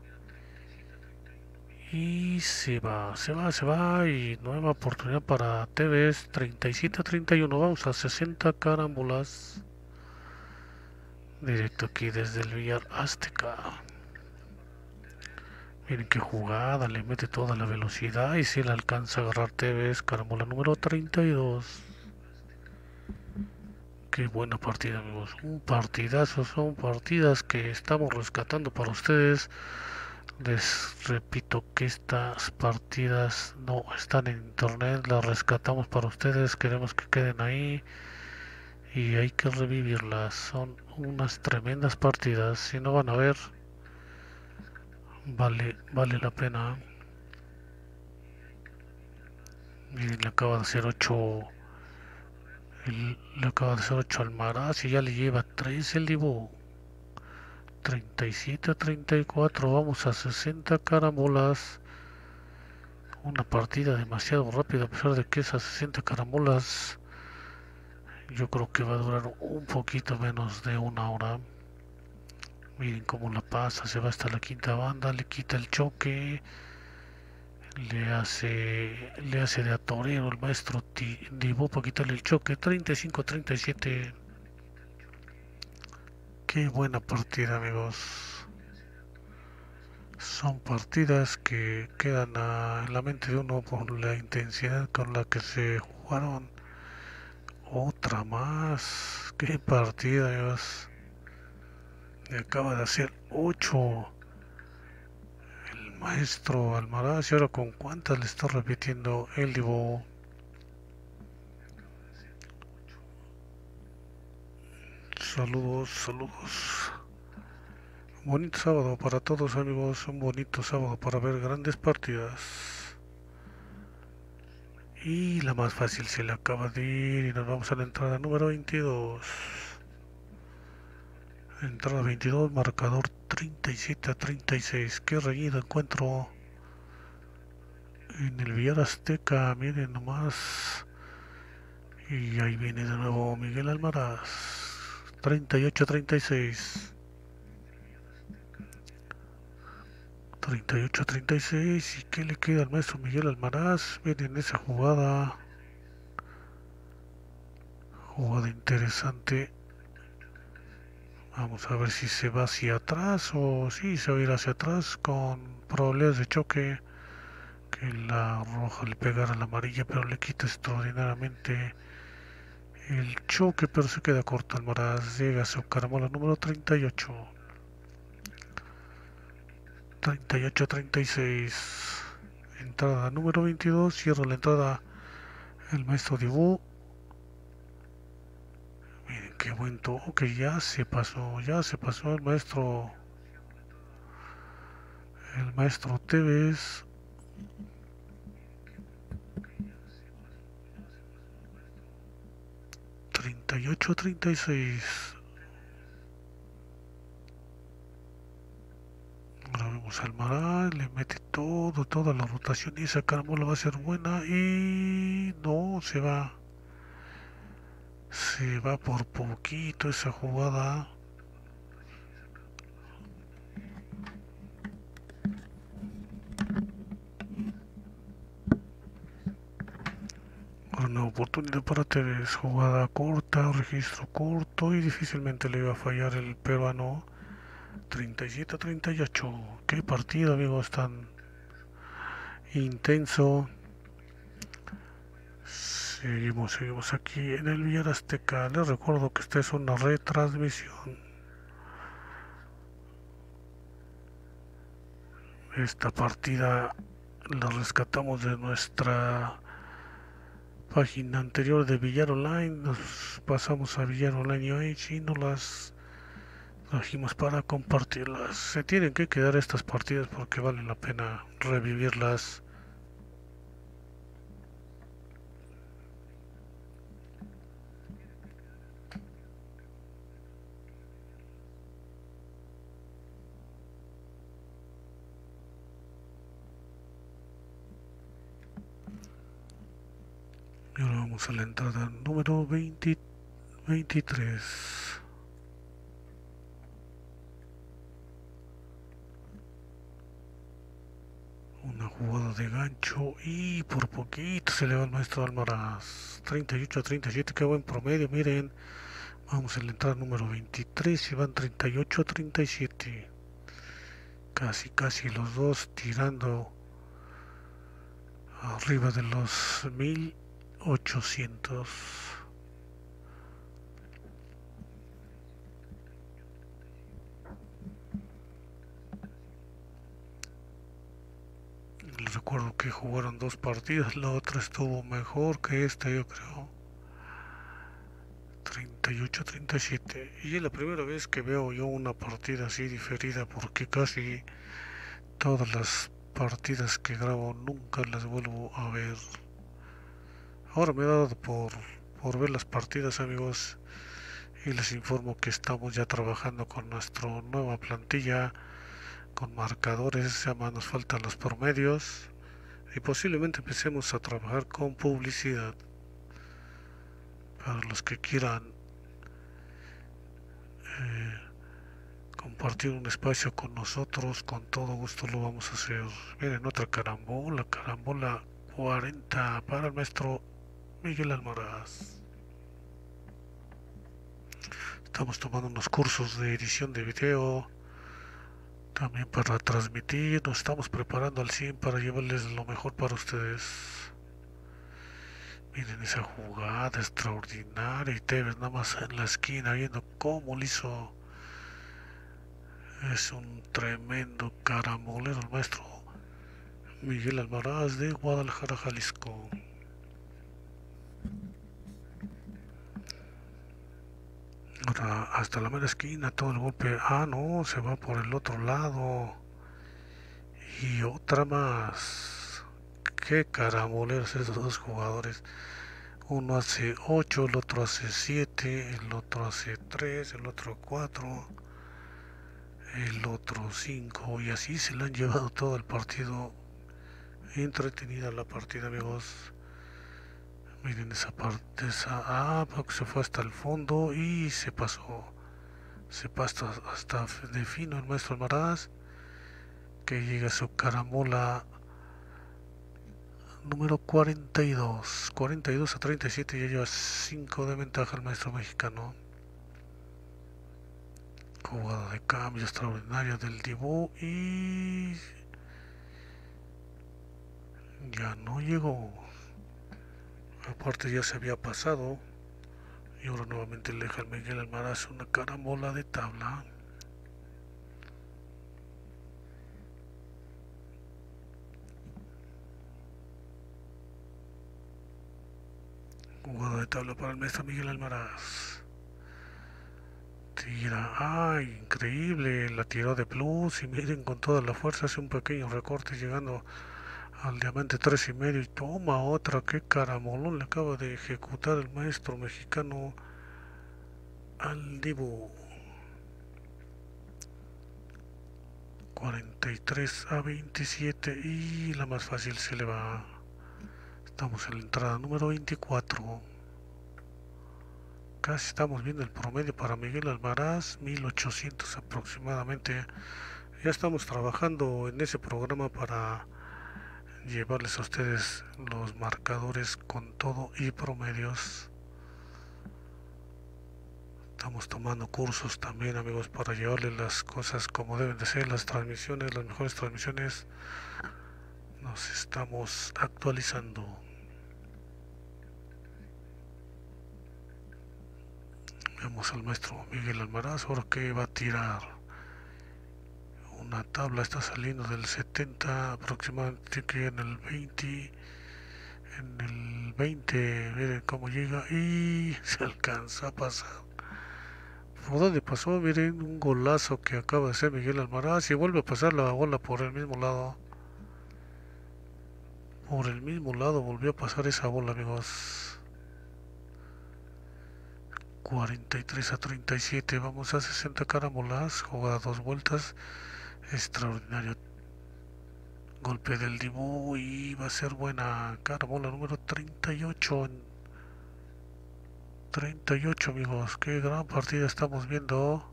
Y se va, se va, se va. Y nueva oportunidad para Tevez, treinta y siete a treinta y uno. Vamos a sesenta carambolas. Directo aquí desde el Villar Azteca. Miren qué jugada, le mete toda la velocidad y si le alcanza a agarrar Tevez, carambola número treinta y dos. Qué buena partida, amigos. Un partidazo, son partidas que estamos rescatando para ustedes. Les repito que estas partidas no están en internet, las rescatamos para ustedes, queremos que queden ahí y hay que revivirlas. Son unas tremendas partidas, si no van a ver, vale, vale la pena. Miren, le acaba de hacer ocho, le acaba de hacer ocho al Maraz y ya le lleva tres el Dibu. treinta y siete a treinta y cuatro, vamos a sesenta carambolas. Una partida demasiado rápida, a pesar de que esas sesenta carambolas yo creo que va a durar un poquito menos de una hora. Miren cómo la pasa, se va hasta la quinta banda, le quita el choque, le hace le hace de a torero el maestro Dibu para quitarle el choque. Treinta y cinco a treinta y siete. Qué buena partida, amigos. Son partidas que quedan a, en la mente de uno por la intensidad con la que se jugaron. Otra más. Qué partida, amigos. Le acaba de hacer ocho el maestro Almaraz. Y ahora con cuántas le está repitiendo el Divo. Saludos, saludos. Un bonito sábado para todos, amigos. Un bonito sábado para ver grandes partidas. Y la más fácil se le acaba de ir. Y nos vamos a la entrada número veintidós. Entrada veintidós, marcador treinta y siete a treinta y seis. Qué reñido encuentro en el Villar Azteca. Miren nomás. Y ahí viene de nuevo Miguel Almaraz. treinta y ocho a treinta y seis. treinta y ocho a treinta y seis. ¿Y qué le queda al maestro Miguel Almaraz? Miren esa jugada. Jugada interesante. Vamos a ver si se va hacia atrás o si se va a ir hacia atrás con probabilidades de choque. Que la roja le pegara a la amarilla, pero le quita extraordinariamente el choque, pero se queda corto Almaraz. Llega a su caramola número treinta y ocho. treinta y ocho a treinta y seis. Entrada número veintidós. Cierra la entrada el maestro Dibu. Miren qué buen toque. Ya se pasó. Ya se pasó el maestro. El maestro Tevez. treinta y ocho a treinta y seis. Ahora vemos al Almaraz, le mete todo, toda la rotación y esa carambola va a ser buena y no, se va. Se va por poquito esa jugada. Una oportunidad para Tevez, jugada corta, registro corto y difícilmente le iba a fallar el peruano. treinta y siete a treinta y ocho. Qué partido, amigos, tan intenso. Seguimos, seguimos aquí en el Villar Azteca. Les recuerdo que esta es una retransmisión. Esta partida la rescatamos de nuestra página anterior de Villar Online. Nos pasamos a Villar Online U H y nos las trajimos para compartirlas. Se tienen que quedar estas partidas porque vale la pena revivirlas. Y ahora vamos a la entrada número veinte, veintitrés. Una jugada de gancho y por poquito se le va el maestro Almaraz. treinta y ocho a treinta y siete, qué buen promedio, miren. Vamos a la entrada número veintitrés y van treinta y ocho a treinta y siete. Casi, casi los dos tirando arriba de los mil ochocientos. Les recuerdo que jugaron dos partidas, la otra estuvo mejor que esta, yo creo. treinta y ocho a treinta y siete. Y es la primera vez que veo yo una partida así diferida, porque casi todas las partidas que grabo nunca las vuelvo a ver. Ahora me he dado por, por ver las partidas, amigos, y les informo que estamos ya trabajando con nuestra nueva plantilla, con marcadores, ya más nos faltan los promedios, y posiblemente empecemos a trabajar con publicidad. Para los que quieran eh, compartir un espacio con nosotros, con todo gusto lo vamos a hacer. Miren, otra carambola, carambola cuarenta para el maestro Miguel Almaraz. Estamos tomando unos cursos de edición de video, también para transmitir. Nos estamos preparando al cien para llevarles lo mejor para ustedes. Miren esa jugada extraordinaria y Tevez nada más en la esquina viendo cómo lo hizo. Es un tremendo carambolero el maestro Miguel Almaraz de Guadalajara, Jalisco. Ahora hasta la mera esquina todo el golpe. Ah, no, se va por el otro lado. Y otra más. Qué caramboleros esos dos jugadores. Uno hace ocho, el otro hace siete, el otro hace tres, el otro cuatro, el otro cinco. Y así se le han llevado todo el partido. Entretenida la partida, amigos. Miren esa parte, esa. Ah, porque se fue hasta el fondo y se pasó. Se pasa hasta de fino el maestro Almaraz, que llega a su carambola número cuarenta y dos. cuarenta y dos a treinta y siete, ya lleva cinco de ventaja el maestro mexicano. Jugada de cambio extraordinaria del Dibu y ya no llegó. Aparte ya se había pasado y ahora nuevamente le deja al Miguel Almaraz una carambola de tabla. Jugada de tabla para el maestro Miguel Almaraz. Tira, ay, increíble, la tiró de plus y miren con toda la fuerza, hace un pequeño recorte llegando al diamante tres y medio y toma otra. Qué caramolón le acaba de ejecutar el maestro mexicano al Dibu. cuarenta y tres a veintisiete y la más fácil se le va. Estamos en la entrada número veinticuatro. Casi estamos viendo el promedio para Miguel Almaraz, mil ochocientos aproximadamente. Ya estamos trabajando en ese programa para llevarles a ustedes los marcadores con todo y promedios. Estamos tomando cursos también, amigos, para llevarles las cosas como deben de ser, las transmisiones, las mejores transmisiones. Nos estamos actualizando. Vemos al maestro Miguel Almaraz, ahora que va a tirar una tabla, está saliendo del setenta aproximadamente, que en el veinte, en el veinte, miren cómo llega y se alcanza a pasar. ¿Por dónde pasó? Miren, un golazo que acaba de hacer Miguel Almaraz y vuelve a pasar la bola por el mismo lado. Por el mismo lado volvió a pasar esa bola, amigos. cuarenta y tres a treinta y siete, vamos a sesenta carambolas, jugada dos vueltas, extraordinario golpe del Dibu y va a ser buena carambola número treinta y ocho. treinta y ocho, amigos, qué gran partida estamos viendo.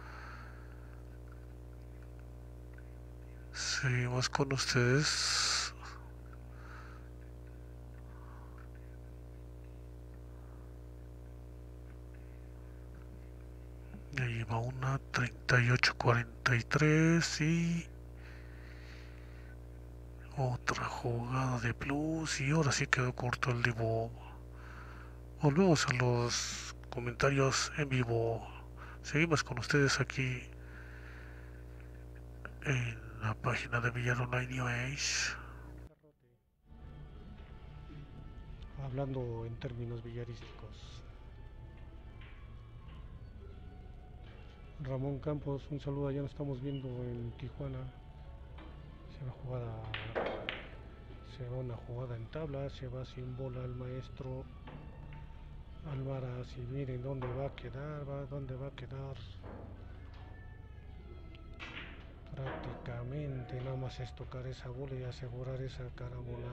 Seguimos con ustedes. ahí va una, treinta y ocho cuarenta y tres y otra jugada de plus y ahora sí quedó corto el dibujo. Volvemos a los comentarios en vivo. Seguimos con ustedes aquí en la página de Villar Online New Age. Hablando en términos villarísticos. Ramón Campos, un saludo, ya nos estamos viendo en Tijuana. Se va jugada, se va una jugada en tabla, se va sin bola el maestro Almaraz y miren dónde va a quedar, va, dónde va a quedar. Prácticamente nada más es tocar esa bola y asegurar esa carambola.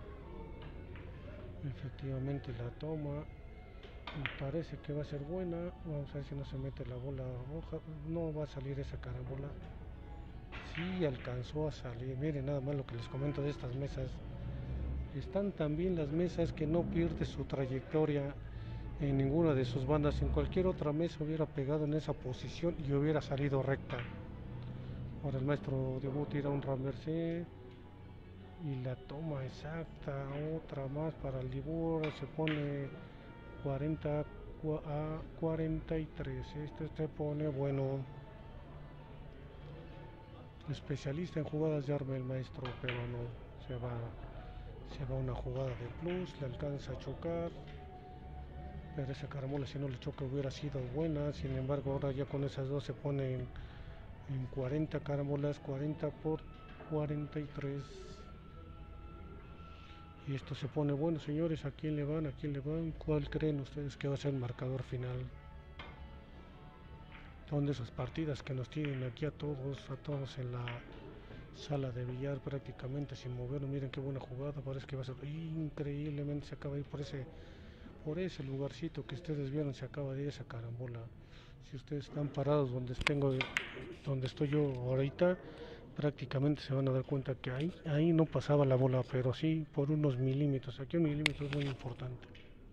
Efectivamente la toma. Parece que va a ser buena. Vamos a ver si no se mete la bola roja. No va a salir esa carambola. Sí alcanzó a salir. Miren nada más lo que les comento de estas mesas. Están tan bien las mesas que no pierde su trayectoria en ninguna de sus bandas. En cualquier otra mesa hubiera pegado en esa posición y hubiera salido recta. Ahora el maestro Dibu tira un Ramercé y la toma exacta. Otra más para el Dibu. Se pone cuarenta a cuarenta y tres. Este se pone bueno. Especialista en jugadas de arma el maestro peruano. Se va, se va una jugada de plus, le alcanza a chocar. Pero esa caramola si no le choca hubiera sido buena. Sin embargo ahora ya con esas dos se pone en, en cuarenta caramolas. cuarenta por cuarenta y tres. Y esto se pone bueno, señores. ¿A quién le van? ¿A quién le van? ¿Cuál creen ustedes que va a ser el marcador final? Son de esas partidas que nos tienen aquí a todos, a todos en la sala de billar prácticamente sin movernos. Miren qué buena jugada, parece que va a ser increíblemente, se acaba de ir por ese, por ese lugarcito que ustedes vieron, se acaba de ir esa carambola. Si ustedes están parados donde tengo, donde estoy yo ahorita, prácticamente se van a dar cuenta que ahí, ahí no pasaba la bola, pero sí por unos milímetros. Aquí un milímetro es muy importante.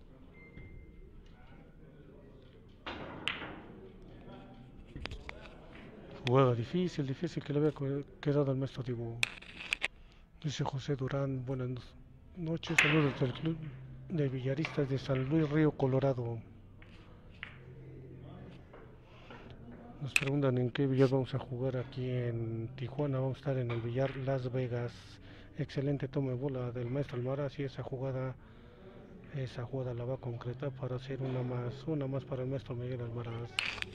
Jugada difícil, difícil que le había quedado al maestro Dibu. Dice José Durán, buenas noches, saludos del club de billaristas de San Luis Río Colorado. Nos preguntan en qué billar vamos a jugar aquí en Tijuana. Vamos a estar en el billar Las Vegas. Excelente toma de bola del maestro Almaraz y esa jugada, esa jugada la va a concretar para hacer una más, una más para el maestro Miguel Almaraz.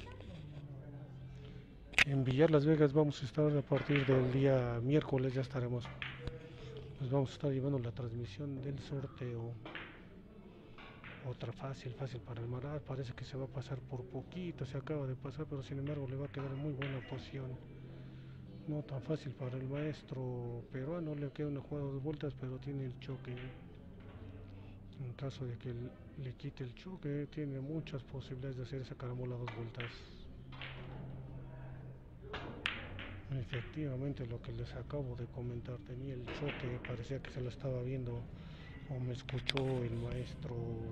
En Villar Las Vegas vamos a estar a partir del día miércoles, ya estaremos. Nos vamos a estar llevando la transmisión del sorteo. Otra fácil, fácil para el Marat. Parece que se va a pasar por poquito. Se acaba de pasar, pero sin embargo le va a quedar en muy buena posición. No tan fácil para el maestro peruano. Le queda una jugada de dos vueltas, pero tiene el choque. En caso de que le quite el choque, tiene muchas posibilidades de hacer esa carambola dos vueltas. Efectivamente, lo que les acabo de comentar, tenía el choque. Parecía que se lo estaba viendo o me escuchó el maestro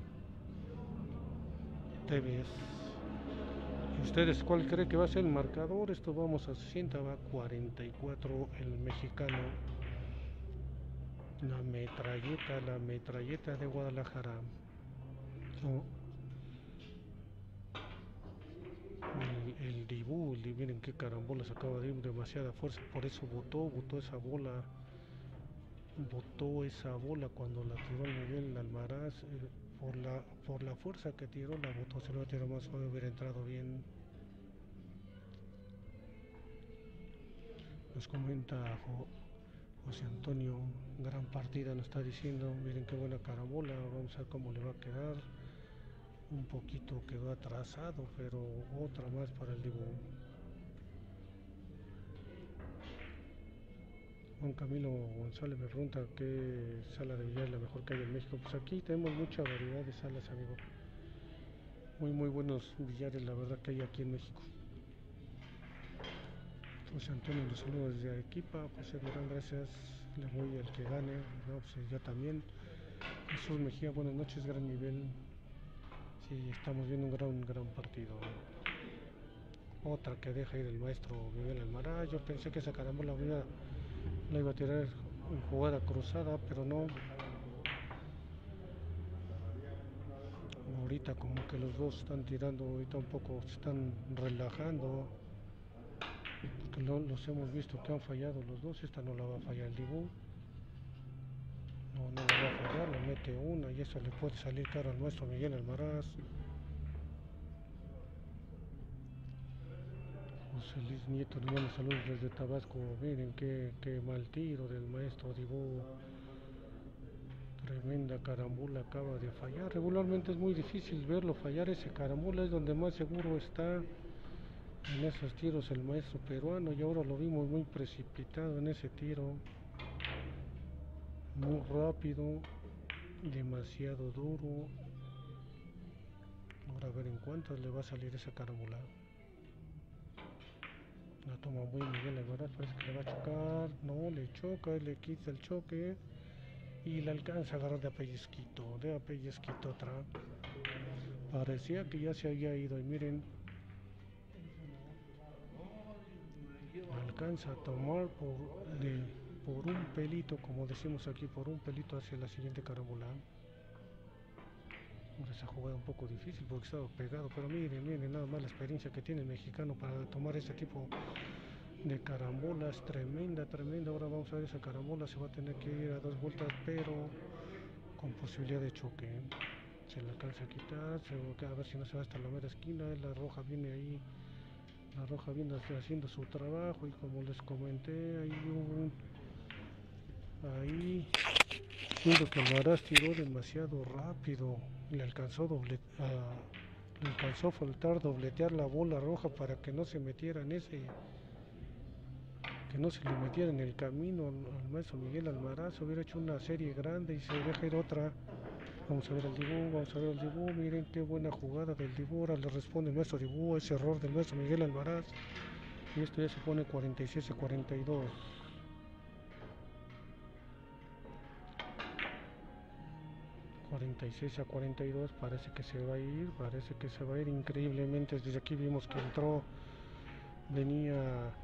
Tevez. ¿Ustedes cuál cree que va a ser el marcador? Esto vamos a sesenta, va a cuarenta y cuatro el mexicano. La metralleta, la metralleta de Guadalajara. Oh, el, el Dibu, miren qué carambolas acaba de ir, demasiada fuerza, por eso botó, botó esa bola. Botó esa bola cuando la tiró Miguel Almaraz. Eh, por, la, por la fuerza que tiró, la botó, se lo tiró más suave, hubiera entrado bien. Nos comenta José Antonio, gran partida nos está diciendo, miren qué buena carambola, vamos a ver cómo le va a quedar. Un poquito quedó atrasado, pero otra más para el Dibu. Juan Camilo González me pregunta qué sala de billar es la mejor que hay en México. Pues aquí tenemos mucha variedad de salas, amigo. Muy muy buenos billares, la verdad, que hay aquí en México. José Antonio, los saludos desde Arequipa. José Durán, gracias. Le voy al que gane. No, pues yo también. Jesús Mejía, buenas noches, gran nivel. Sí, estamos viendo un gran, gran partido. Otra que deja ir el maestro Miguel Almaraz. Yo pensé que esa carambola la iba, la iba a tirar en jugada cruzada, pero no. Ahorita como que los dos están tirando, ahorita un poco se están relajando. Porque lo, los hemos visto que han fallado los dos. Esta no la va a fallar el Dibu. No, no la va a fallar, le mete una y eso le puede salir caro al maestro Miguel Almaraz. José Luis Nieto, le mando saludos desde Tabasco. Miren qué, qué mal tiro del maestro Dibu. Tremenda carambola acaba de fallar. Regularmente es muy difícil verlo fallar ese carambola, es donde más seguro está en esos tiros el maestro peruano, y ahora lo vimos muy precipitado en ese tiro. Muy rápido, demasiado duro. Ahora a ver en cuántas le va a salir esa carambola. La toma muy Miguel Almaraz, parece que le va a chocar. No, le choca, le quita el choque y le alcanza a agarrar de a pellizquito, de a pellizquito otra. Parecía que ya se había ido y miren, alcanza a tomar por, de, por un pelito, como decimos aquí, por un pelito hacia la siguiente carambola. Esa jugada un poco difícil porque estaba pegado, pero miren, miren nada más la experiencia que tiene el mexicano para tomar este tipo de carambolas. Tremenda, tremenda. Ahora vamos a ver esa carambola, se va a tener que ir a dos vueltas, pero con posibilidad de choque. Se le alcanza a quitar, se, a ver si no se va hasta la mera esquina. La roja viene ahí, la roja viene haciendo su trabajo, y como les comenté, ahí hubo un, ahí siento que Almaraz tiró demasiado rápido, le alcanzó doble, a, le alcanzó a faltar dobletear la bola roja para que no se metiera en ese, que no se le metiera en el camino al maestro Miguel Almaraz. Hubiera hecho una serie grande y se deja ir otra. Vamos a ver el Dibu, vamos a ver el Dibu, miren qué buena jugada del Dibu. Ahora le responde el maestro Dibu, ese error del maestro Miguel Almaraz, y esto ya se pone cuarenta y seis a cuarenta y dos. cuarenta y seis a cuarenta y dos, parece que se va a ir, parece que se va a ir increíblemente. Desde aquí vimos que entró, venía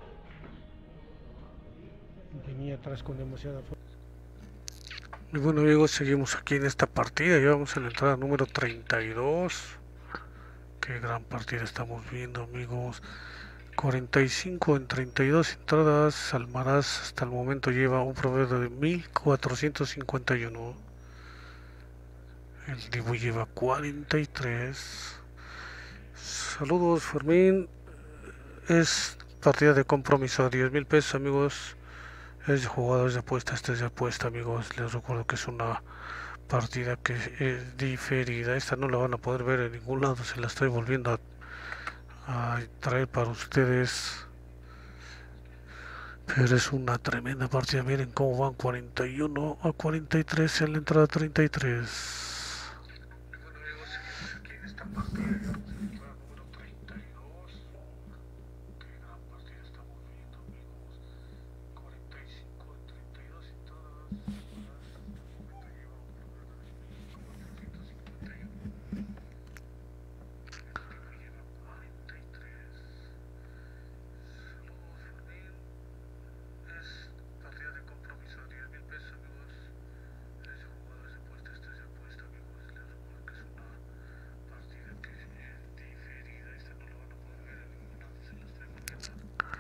venía atrás con demasiada fuerza. Y bueno amigos, seguimos aquí en esta partida, ya vamos a la entrada número treinta y dos. Qué gran partida estamos viendo amigos. cuarenta y cinco en treinta y dos entradas. Almaraz hasta el momento lleva un promedio de mil cuatrocientos cincuenta y uno. El Dibu lleva cuarenta y tres. Saludos Fermín. Es partida de compromiso, diez mil pesos amigos. Es de jugadores de apuesta, este es de apuesta amigos. Les recuerdo que es una partida que es diferida. Esta no la van a poder ver en ningún lado. Se la estoy volviendo a, a traer para ustedes. Pero es una tremenda partida. Miren cómo van cuarenta y uno a cuarenta y tres en la entrada treinta y tres. Bueno amigos, seguimos aquí en esta partida. Ya vamos a la entrada número treinta y dos. Qué gran partida estamos viendo amigos. cuarenta y cinco en treinta y dos entradas. Hasta el momento lleva un promedio de mil cuatrocientos cincuenta y uno. El Dibu lleva cuarenta y tres. Saludos Fermín. Es partida de compromiso, diez mil pesos amigos. Es de jugadores de apuesta, este es de apuesta amigos. Les recuerdo que es una partida que es diferida. Esta no la van a poder ver en ningún lado, se la estoy volviendo.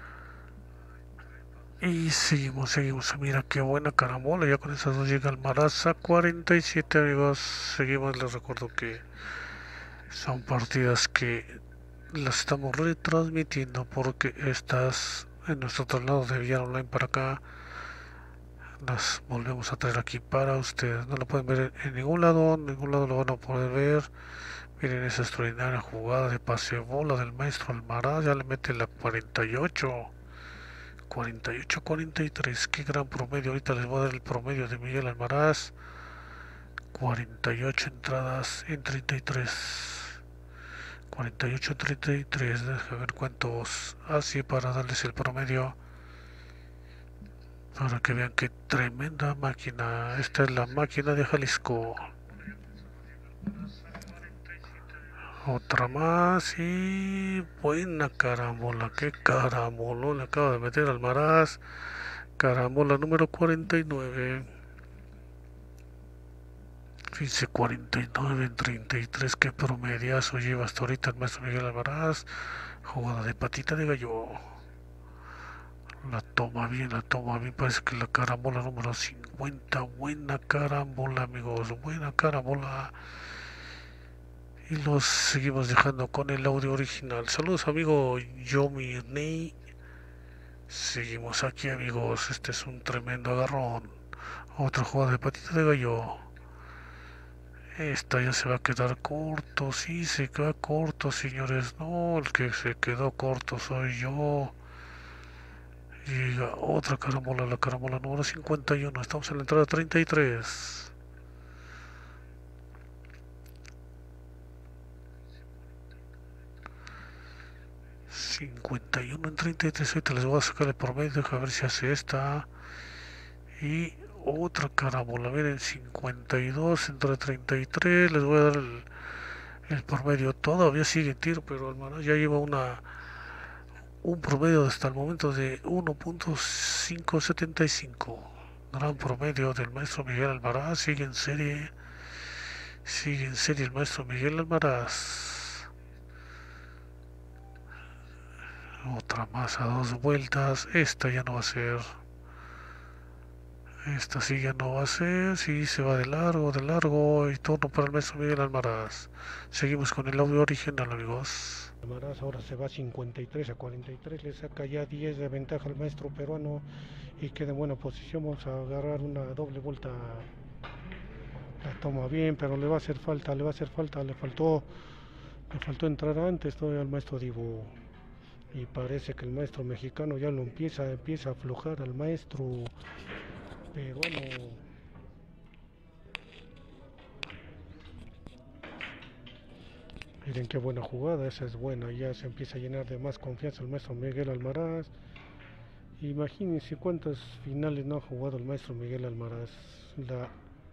Y seguimos, seguimos. Mira qué buena carambola. Ya con esas dos llega Almaraz a cuarenta y siete amigos. Seguimos, les recuerdo que son partidas que las estamos retransmitiendo porque estas en nuestro traslado de Villar Online para acá las volvemos a traer aquí para ustedes. No lo pueden ver en ningún lado, en ningún lado lo van a poder ver. Miren esa extraordinaria jugada de pase bola del maestro Almaraz. Ya le mete la cuarenta y ocho. cuarenta y ocho a cuarenta y tres. Qué gran promedio. Ahorita les voy a dar el promedio de Miguel Almaraz. cuarenta y ocho entradas en treinta y tres. cuarenta y ocho a treinta y tres. Deja ver cuántos hace para darles el promedio. Para que vean qué tremenda máquina. Esta es la máquina de Jalisco. Otra más y buena carambola, qué carambolón le acaba de meter Almaraz. Carambola número cuarenta y nueve. Dice cuarenta y nueve en treinta y tres, qué promediazo lleva hasta ahorita el maestro Miguel Almaraz. Jugada de patita de gallo. La toma bien, la toma bien, parece que la carambola número cincuenta. Buena carambola, amigos, buena carambola. Y los seguimos dejando con el audio original. Saludos, amigo Yomi Ney. Seguimos aquí, amigos. Este es un tremendo agarrón. Otra jugada de patita de gallo. Esta ya se va a quedar corto. Sí, se queda corto, señores. No, el que se quedó corto soy yo. Llega otra carambola, la carambola número cincuenta y uno. Estamos en la entrada treinta y tres. cincuenta y uno en treinta y tres. Ahorita les voy a sacar el promedio, a ver si hace esta. Y otra carambola, miren, cincuenta y dos entre treinta y tres. Les voy a dar el, el promedio. Todavía sigue en tiro, pero Almaraz ya lleva una un promedio hasta el momento de uno punto quinientos setenta y cinco. Gran promedio del maestro Miguel Almaraz. Sigue en serie. Sigue en serie el maestro Miguel Almaraz. Otra más a dos vueltas. Esta ya no va a ser. Esta sí ya no va a ser. Sí, se va de largo, de largo. Y turno para el maestro Miguel Almaraz. Seguimos con el audio original, amigos. Almaraz ahora se va cincuenta y tres a cuarenta y tres, le saca ya diez de ventaja al maestro peruano y queda en buena posición. Vamos a agarrar una doble vuelta. La toma bien, pero le va a hacer falta, le va a hacer falta, le faltó, le faltó entrar antes todavía al maestro Dibu. Y parece que el maestro mexicano ya lo empieza, empieza a aflojar al maestro peruano. Miren qué buena jugada, esa es buena, ya se empieza a llenar de más confianza el maestro Miguel Almaraz. Imagínense cuántas finales no ha jugado el maestro Miguel Almaraz. La,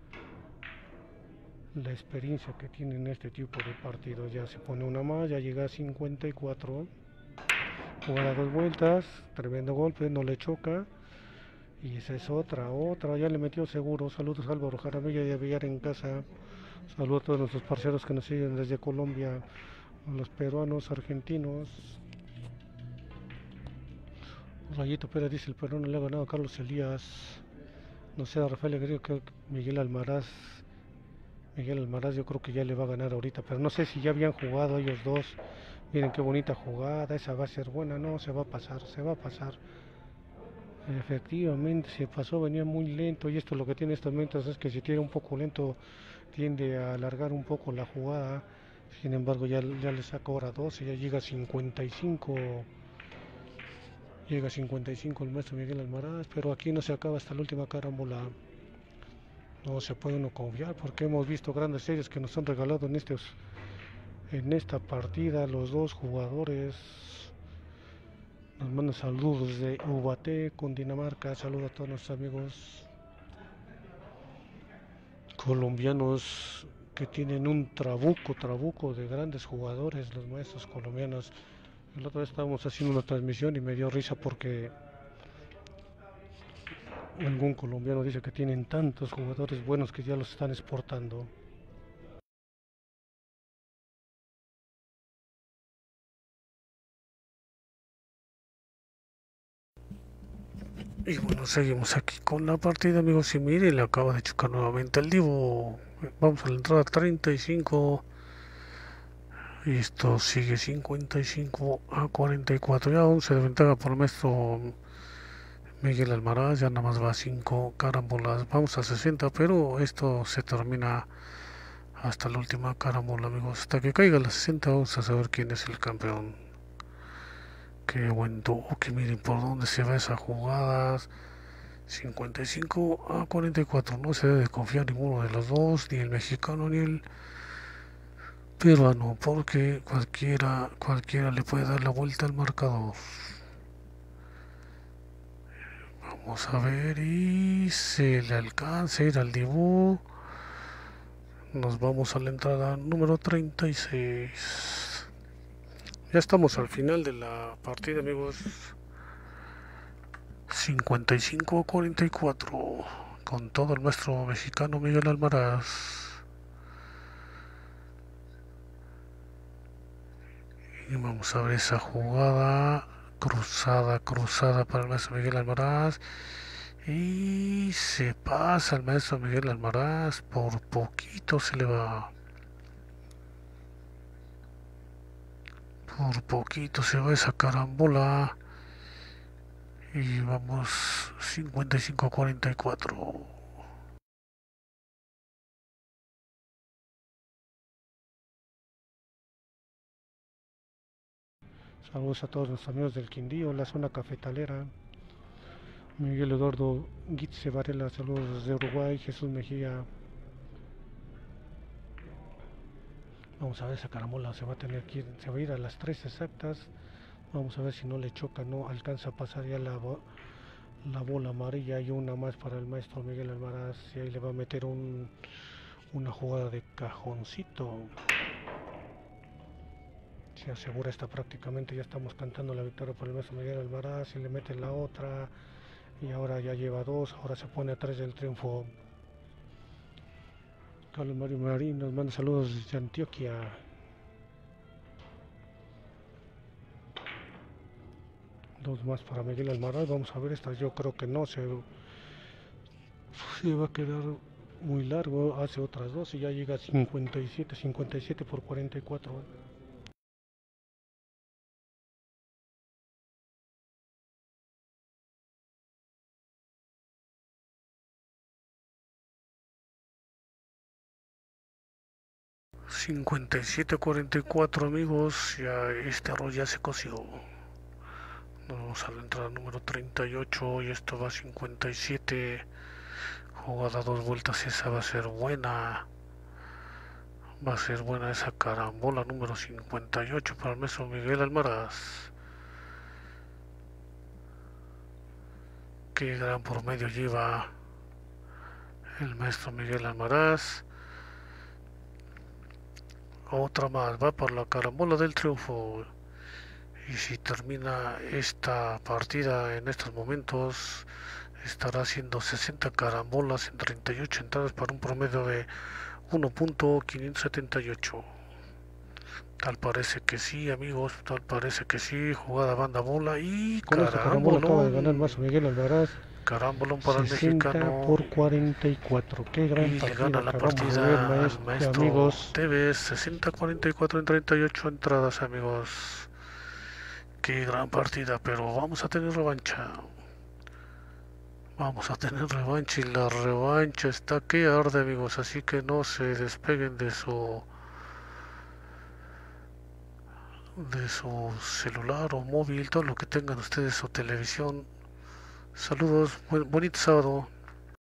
la experiencia que tiene en este tipo de partidos. Ya se pone una más, ya llega a cincuenta y cuatro. Jugada dos vueltas, tremendo golpe, no le choca. Y esa es otra, otra, ya le metió seguro. Saludos a Álvaro Jaramillo y a Villar en casa. Saludos a todos nuestros parceros que nos siguen desde Colombia, a los peruanos, argentinos. Rayito Pérez dice: el peruano le ha ganado a Carlos Elías. No sé, a Rafael Aguirre, que Miguel Almaraz. Miguel Almaraz yo creo que ya le va a ganar ahorita, pero no sé si ya habían jugado ellos dos. Miren qué bonita jugada, esa va a ser buena. No, se va a pasar, se va a pasar. Efectivamente se pasó, venía muy lento, y esto lo que tiene estos momentos es que si tiene un poco lento tiende a alargar un poco la jugada. Sin embargo ya, ya le saca ahora doce, ya llega a cincuenta y cinco. Llega a cincuenta y cinco el maestro Miguel Almaraz, pero aquí no se acaba hasta la última carambola. No se puede uno confiar porque hemos visto grandes series que nos han regalado en, estos, en esta partida los dos jugadores. Nos mandan saludos de Ubaté con Dinamarca. Saludos a todos nuestros amigos colombianos que tienen un trabuco, trabuco de grandes jugadores, los maestros colombianos. El otro día estábamos haciendo una transmisión y me dio risa porque algún colombiano dice que tienen tantos jugadores buenos que ya los están exportando. Y bueno, seguimos aquí con la partida, amigos. Y mire, le acaba de chocar nuevamente el Divo. Vamos a la entrada treinta y cinco. Y esto sigue cincuenta y cinco a cuarenta y cuatro. Ya once de ventaja por el maestro Miguel Almaraz. Ya nada más va a cinco carambolas. Vamos a sesenta, pero esto se termina hasta la última carambola, amigos. Hasta que caiga la sesenta vamos a saber quién es el campeón. Qué buen toque, miren por dónde se va esa jugada. cincuenta y cinco a cuarenta y cuatro. No se debe confiar ninguno de los dos, ni el mexicano ni el peruano, porque cualquiera, cualquiera le puede dar la vuelta al marcador. Vamos a ver, y se le alcanza a ir al Dibu. Nos vamos a la entrada número treinta y seis. Ya estamos al final de la partida, amigos. cincuenta y cinco a cuarenta y cuatro. Con todo el maestro mexicano Miguel Almaraz. Y vamos a ver esa jugada. Cruzada, cruzada para el maestro Miguel Almaraz. Y se pasa el maestro Miguel Almaraz. Por poquito se le va. Por poquito se va esa carambola. Y vamos cincuenta y cinco a cuarenta y cuatro. Saludos a todos los amigos del Quindío, la zona cafetalera. Miguel Eduardo Guitze Varela, saludos desde Uruguay. Jesús Mejía. Vamos a ver, esa carambola se va a tener que ir, se va a ir a las tres exactas. Vamos a ver si no le choca, no alcanza a pasar ya la, la bola amarilla. Hay una más para el maestro Miguel Almaraz y ahí le va a meter un, una jugada de cajoncito. Se asegura esta prácticamente, ya estamos cantando la victoria por el maestro Miguel Almaraz y le mete la otra. Y ahora ya lleva dos, ahora se pone a tres del triunfo. Carlos Mario Marín nos manda saludos desde Antioquia. Dos más para Miguel Almaraz. Vamos a ver esta, yo creo que no se, se va a quedar muy largo. Hace otras dos y ya llega a cincuenta y siete, cincuenta y siete por cuarenta y cuatro. cincuenta y siete a cuarenta y cuatro, amigos. Ya este arroz ya se coció. Nos vamos a la entrada número treinta y ocho y esto va a cincuenta y siete. Jugada dos vueltas, esa va a ser buena. Va a ser buena esa carambola número cincuenta y ocho para el maestro Miguel Almaraz. Qué gran promedio lleva el maestro Miguel Almaraz. Otra más, va por la carambola del triunfo. Y si termina esta partida en estos momentos, estará haciendo sesenta carambolas en treinta y ocho entradas para un promedio de uno punto quinientos setenta y ocho. Tal parece que sí, amigos, tal parece que sí. Jugada banda bola y con esta carambola acaba de ganar más Miguel Almaraz. Carambolón para el mexicano por cuarenta y cuatro. Qué gran y partida. le gana la partida ver, maestro, al maestro amigos. Tevez. sesenta a cuarenta y cuatro en treinta y ocho entradas, amigos. Qué gran partida, pero vamos a tener revancha. Vamos a tener revancha y la revancha está que arde, amigos. Así que no se despeguen de su de su celular o móvil, todo lo que tengan ustedes o televisión. Saludos, buen, bonito sábado.